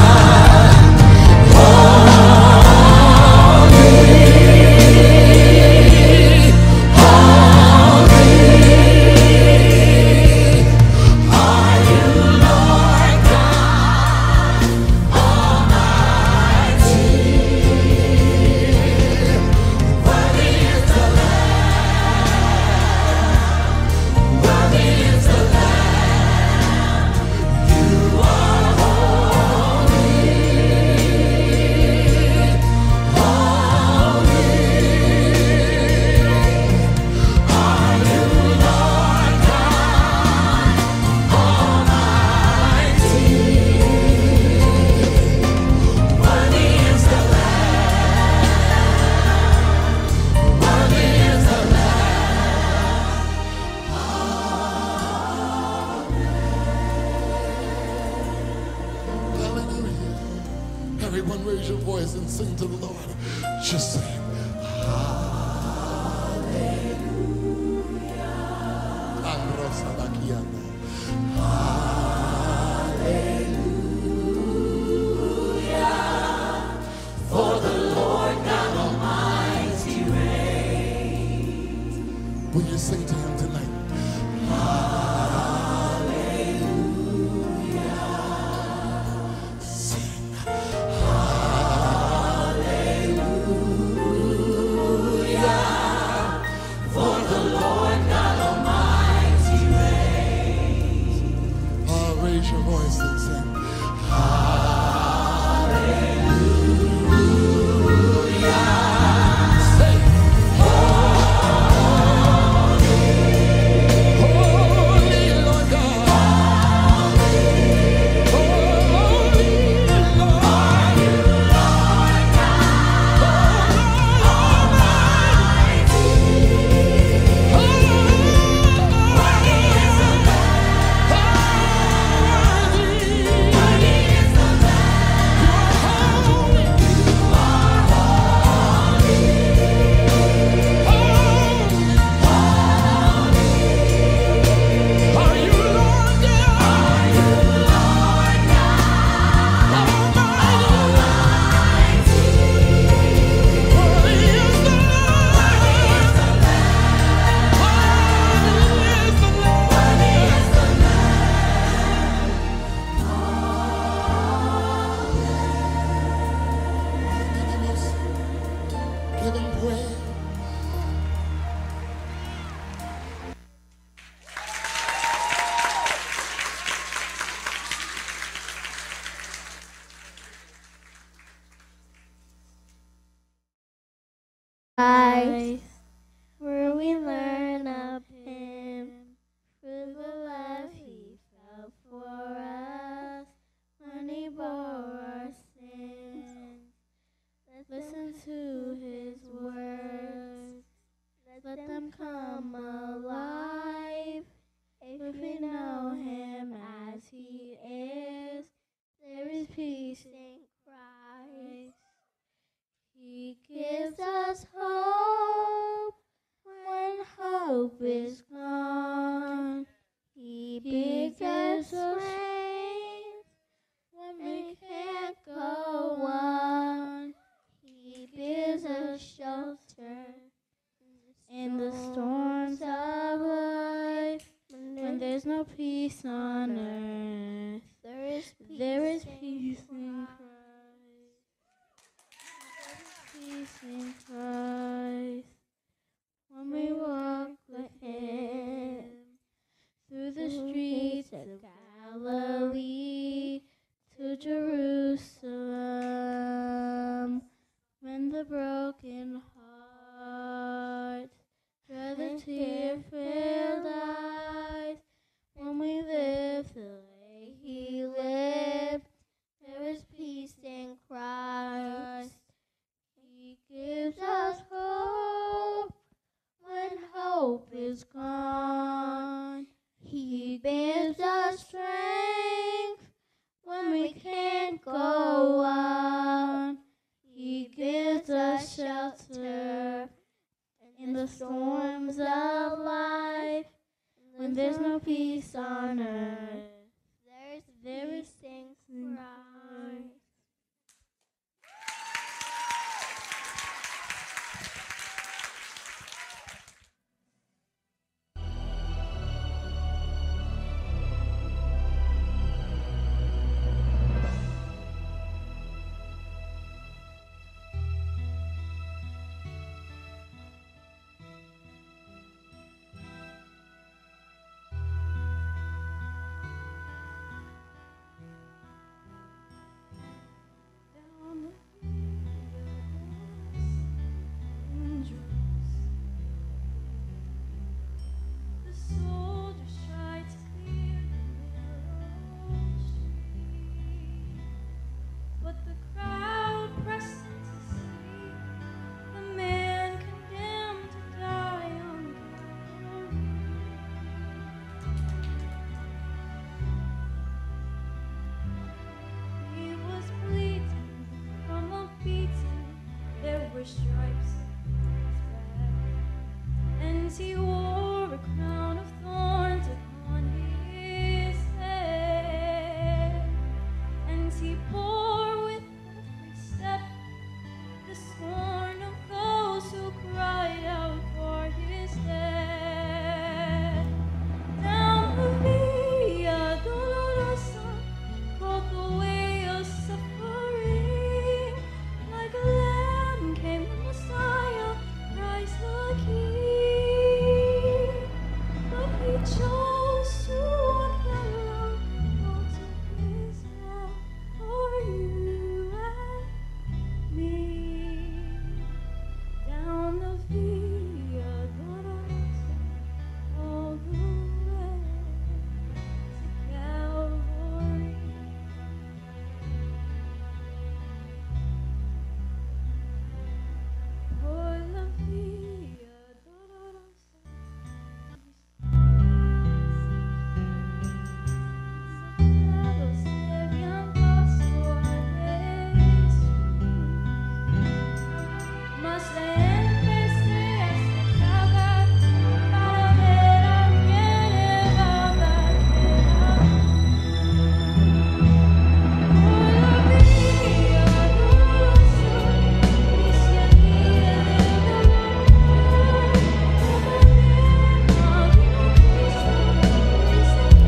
[SPEAKER 2] Everyone raise your voice and sing to the Lord. Just sing. Hallelujah. For the Lord God Almighty reigns. Will you sing to him tonight? Hallelujah.
[SPEAKER 14] the storms of life, when there's no peace on earth, there's there is things cry.
[SPEAKER 15] Stripes and he wore a crown of thorns upon his head, and he bore with every step the scorn of those who cried out for his death. Down the Via Dolorosa, called the way of suffering, like a lamb came the Messiah, Christ the King. But he chose to walk the road, out of his love for you and me. Down the Via Dolorosa, all the way to Calvary. Por la Via Dolorosa, los que habían paso a Jesús, mas le empecé a acercar para ver a quién llevaba aquel por la Via Dolorosa, y se ríe del dolor, como niebla vino Cristo y se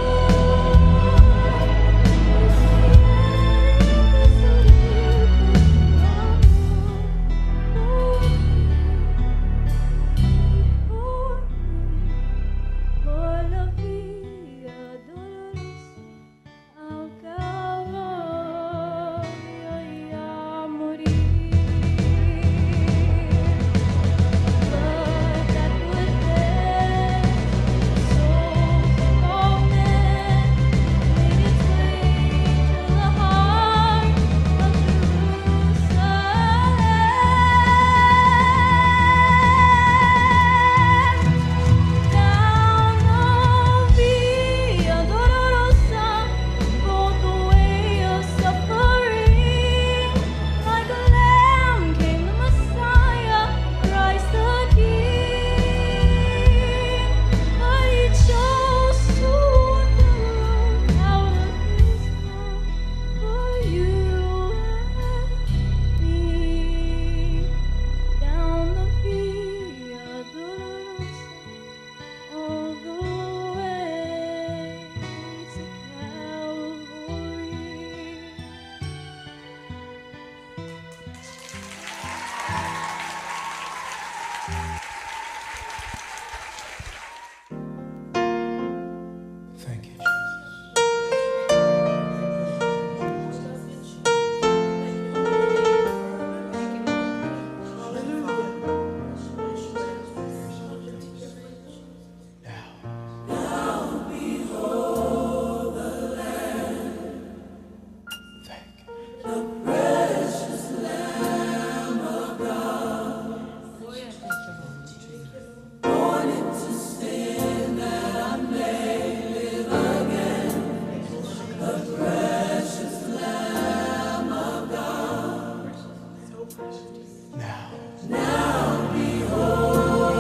[SPEAKER 15] por la Via Dolorosa al Calvario y a morir. But that was then, souls of all men made its way to the heart of Jerusalem. Down the Via Dolorosa, called the way of suffering, like a lamb came the Messiah, Christ the King. But he chose to walk the road out of his love for you and me. Down the Via Dolorosa, all the way to Calvary.
[SPEAKER 2] Thank you,
[SPEAKER 15] Now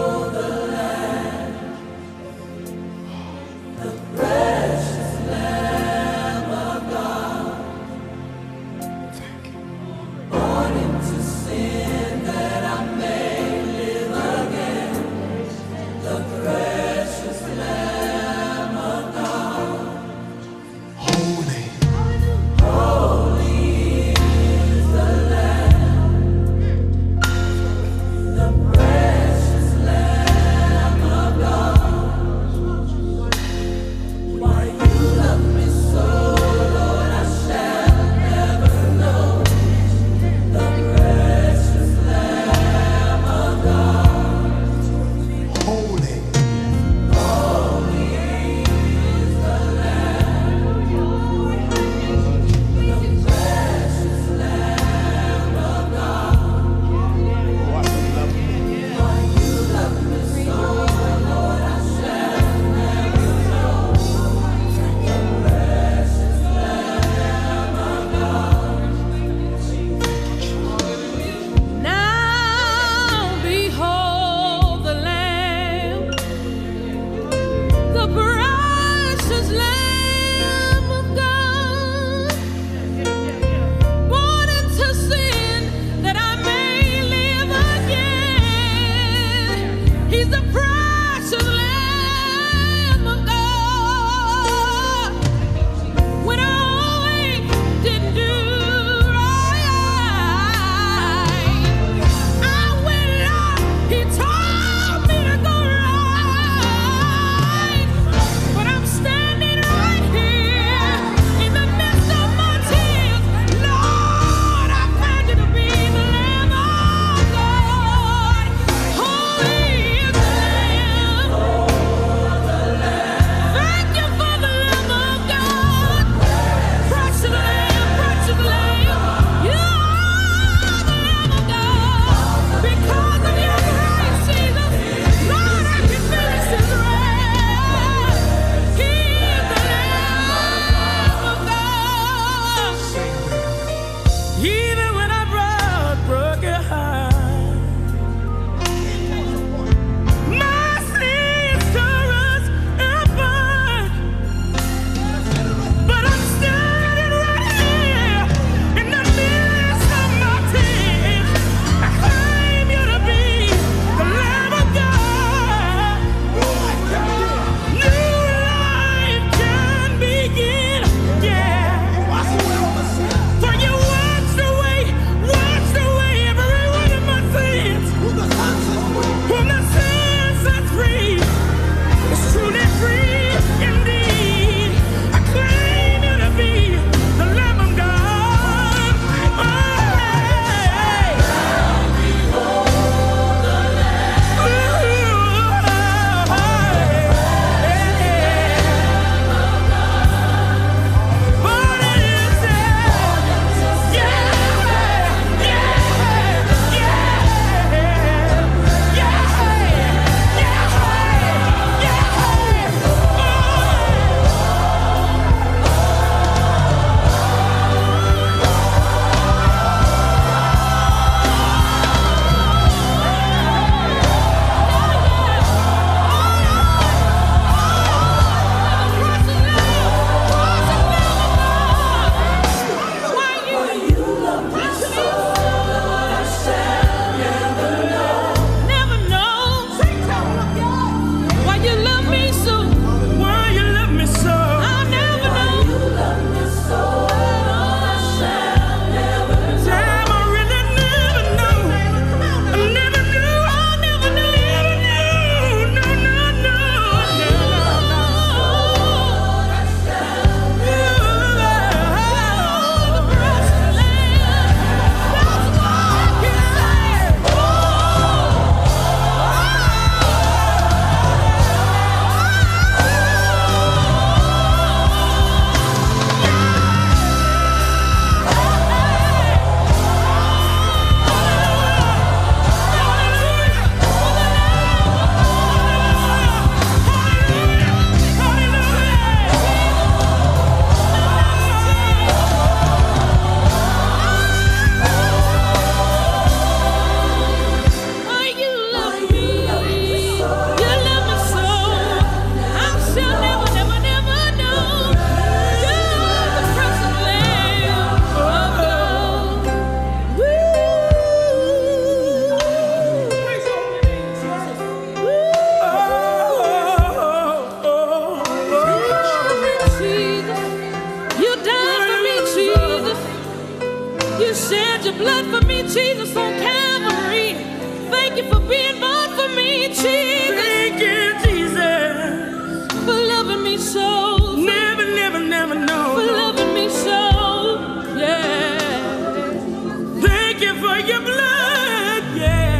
[SPEAKER 15] You shed your blood for me, Jesus, on Calvary. Thank you for being born for me, Jesus.
[SPEAKER 2] Thank you, Jesus.
[SPEAKER 15] For loving me so.
[SPEAKER 2] Never, never, never know.
[SPEAKER 15] For loving me so. Yeah.
[SPEAKER 2] Thank you for your blood, yeah.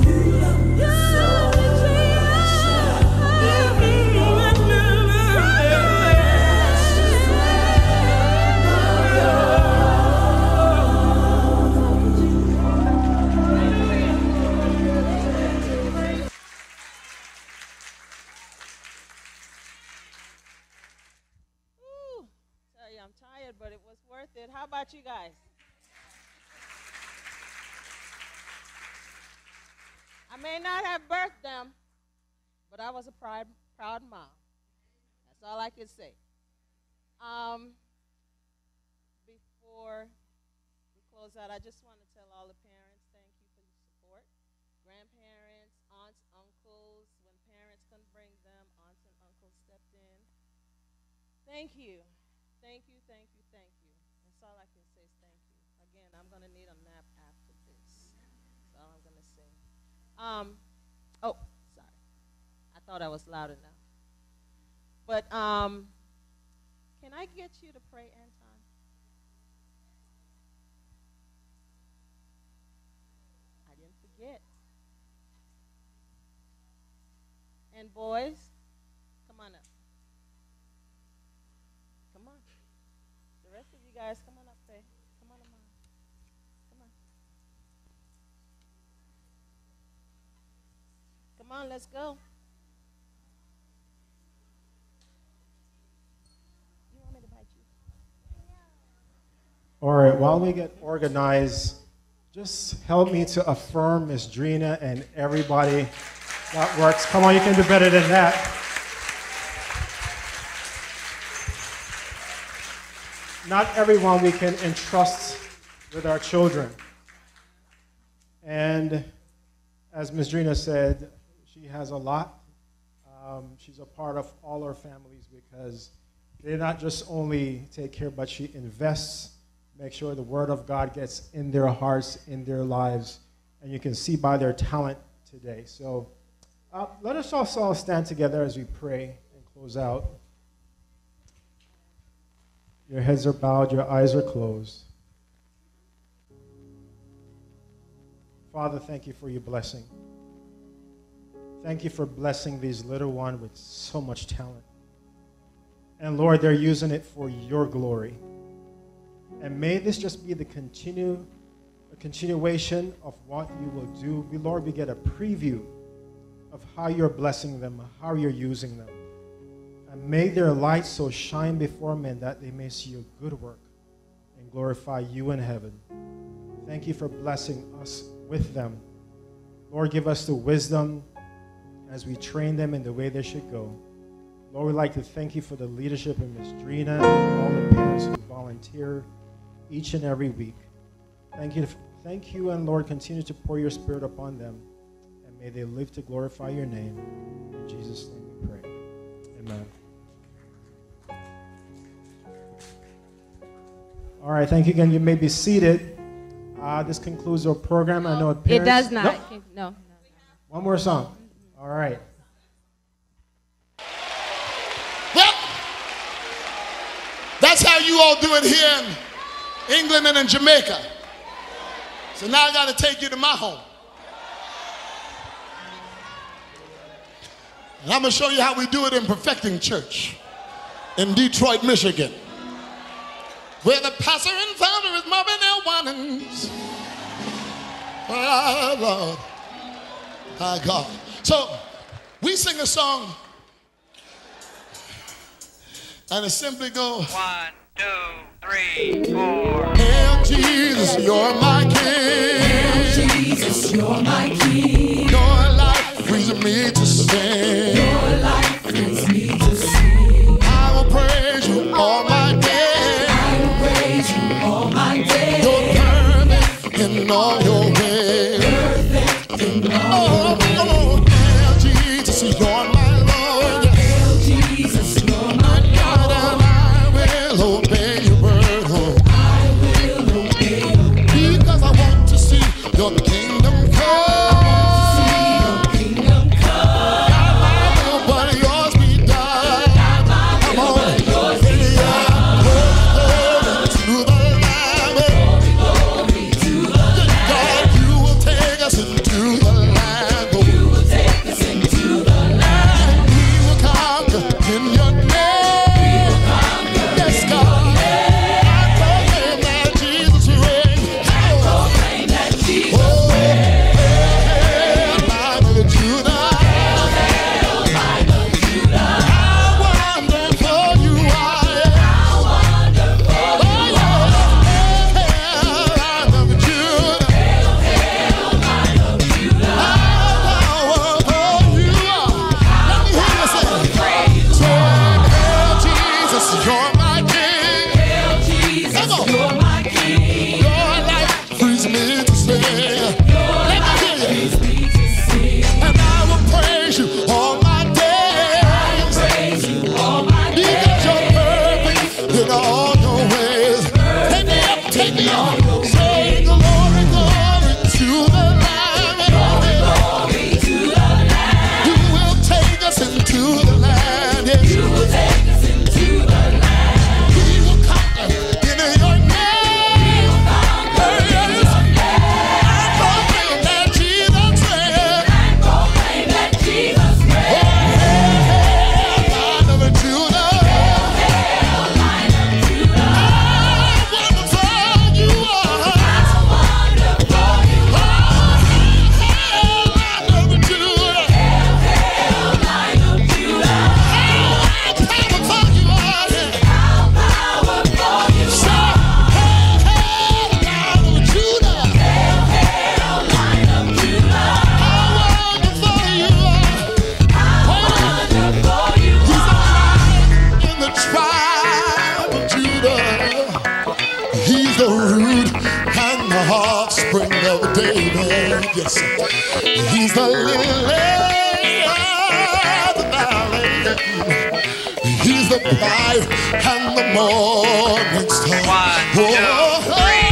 [SPEAKER 4] But it was worth it. How about you guys? I may not have birthed them, but I was a proud, proud mom. That's all I can say. Um, before we close out, I just want to tell all the parents, thank you for your support. Grandparents, aunts, uncles, when parents couldn't bring them, aunts and uncles stepped in. Thank you. Thank you, thank you, thank you. That's all I can say is thank you. Again, I'm going to need a nap after this. That's all I'm going to say. Um, oh, sorry. I thought I was loud enough. But um, can I get you to pray, Anton? I didn't forget. And boys, come on up. Come on. The rest of you guys, come on up, Faye. Come on, Amon. Come on. Come on, let's go. You want me to bite you?
[SPEAKER 16] All right, while we get organized, just help me to affirm Miss Drina and everybody that works. Come on, you can do better than that. Not everyone we can entrust with our children. And as Miz Drina said, she has a lot. Um, she's a part of all our families because they not just only take care, but she invests, make sure the word of God gets in their hearts, in their lives. And you can see by their talent today. So uh, let us also stand together as we pray and close out. Your heads are bowed, your eyes are closed. Father, thank you for your blessing. Thank you for blessing these little ones with so much talent. And Lord, they're using it for your glory. And may this just be the continue, a continuation of what you will do. We, Lord, we get a preview of how you're blessing them, how you're using them. And may their light so shine before men that they may see your good work and glorify you in heaven. Thank you for blessing us with them. Lord, give us the wisdom as we train them in the way they should go. Lord, we'd like to thank you for the leadership of Miz Drina and all the parents who volunteer each and every week. Thank you, thank you, and Lord, continue to pour your spirit upon them, and may they live to glorify your name. In Jesus' name we pray. Amen. All right, thank you again. You may be seated. Uh, this concludes our program. I know it
[SPEAKER 4] It does not.
[SPEAKER 16] No.
[SPEAKER 4] No.
[SPEAKER 16] One more song. All right.
[SPEAKER 17] Well, that's how you all do it here in England and in Jamaica. So now I got to take you to my home. And I'm going to show you how we do it in Perfecting Church in Detroit, Michigan, where the pastor and founder is Marvin L. Winans. Oh, Lord. My God. So we sing a song, and it simply goes, one, two, three, four. Hail Jesus, you're my King. Hail Jesus, you're my King. Your life frees me to sing. Your life frees me to sing. I will praise you all my days. I will praise you all my days. You're perfect in all your ways. Perfect in all your ways. Oh, hail Jesus, you're my Lord. Hail Jesus, you're my Lord. And I will obey your word. Oh. I will obey your word. Say glory, glory to the Lamb. Glory, glory to the Lamb. You will take us into the land. Yes. You will take us into the land. We will conquer in your name. We will conquer in your name. And proclaim that Jesus reigns. And proclaim that Jesus reigns. Oh, hail, hail, Lion of Judah. Hail, hail, Lion of Judah. How wonderful you are. How wonderful you are. Hail, Lion of Judah. Hail, hail, Lion of Judah. How powerful you are. How powerful you are. Say, hail, hail, Lion of Judah. Hail, hail, Lion of Judah. How wonderful you are. How wonderful you are. In the tribe of Judah, he's the root and the offspring of David. Yes, he's the lily of the valley. He's the bright and the morning star. One, two, three,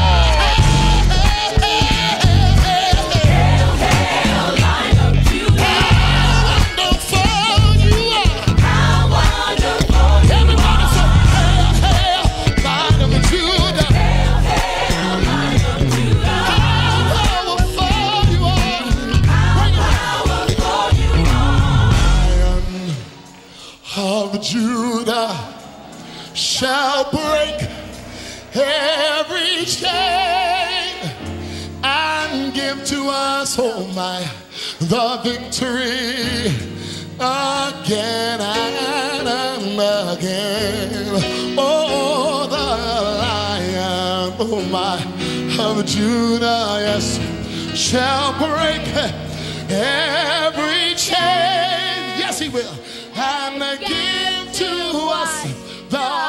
[SPEAKER 17] Hail, hail, Lion of Judah. How wonderful you are. How wonderful you are. Everybody say, hail, hail, Lion of Judah. Hail, hail, Lion of Judah. How powerful you are. How powerful you are. Lion of Judah shall break every chain and give to us, oh my, the victory again and again. Oh, the Lion, oh my, of Judah, yes, shall break every chain. Yes, he will. And give to us the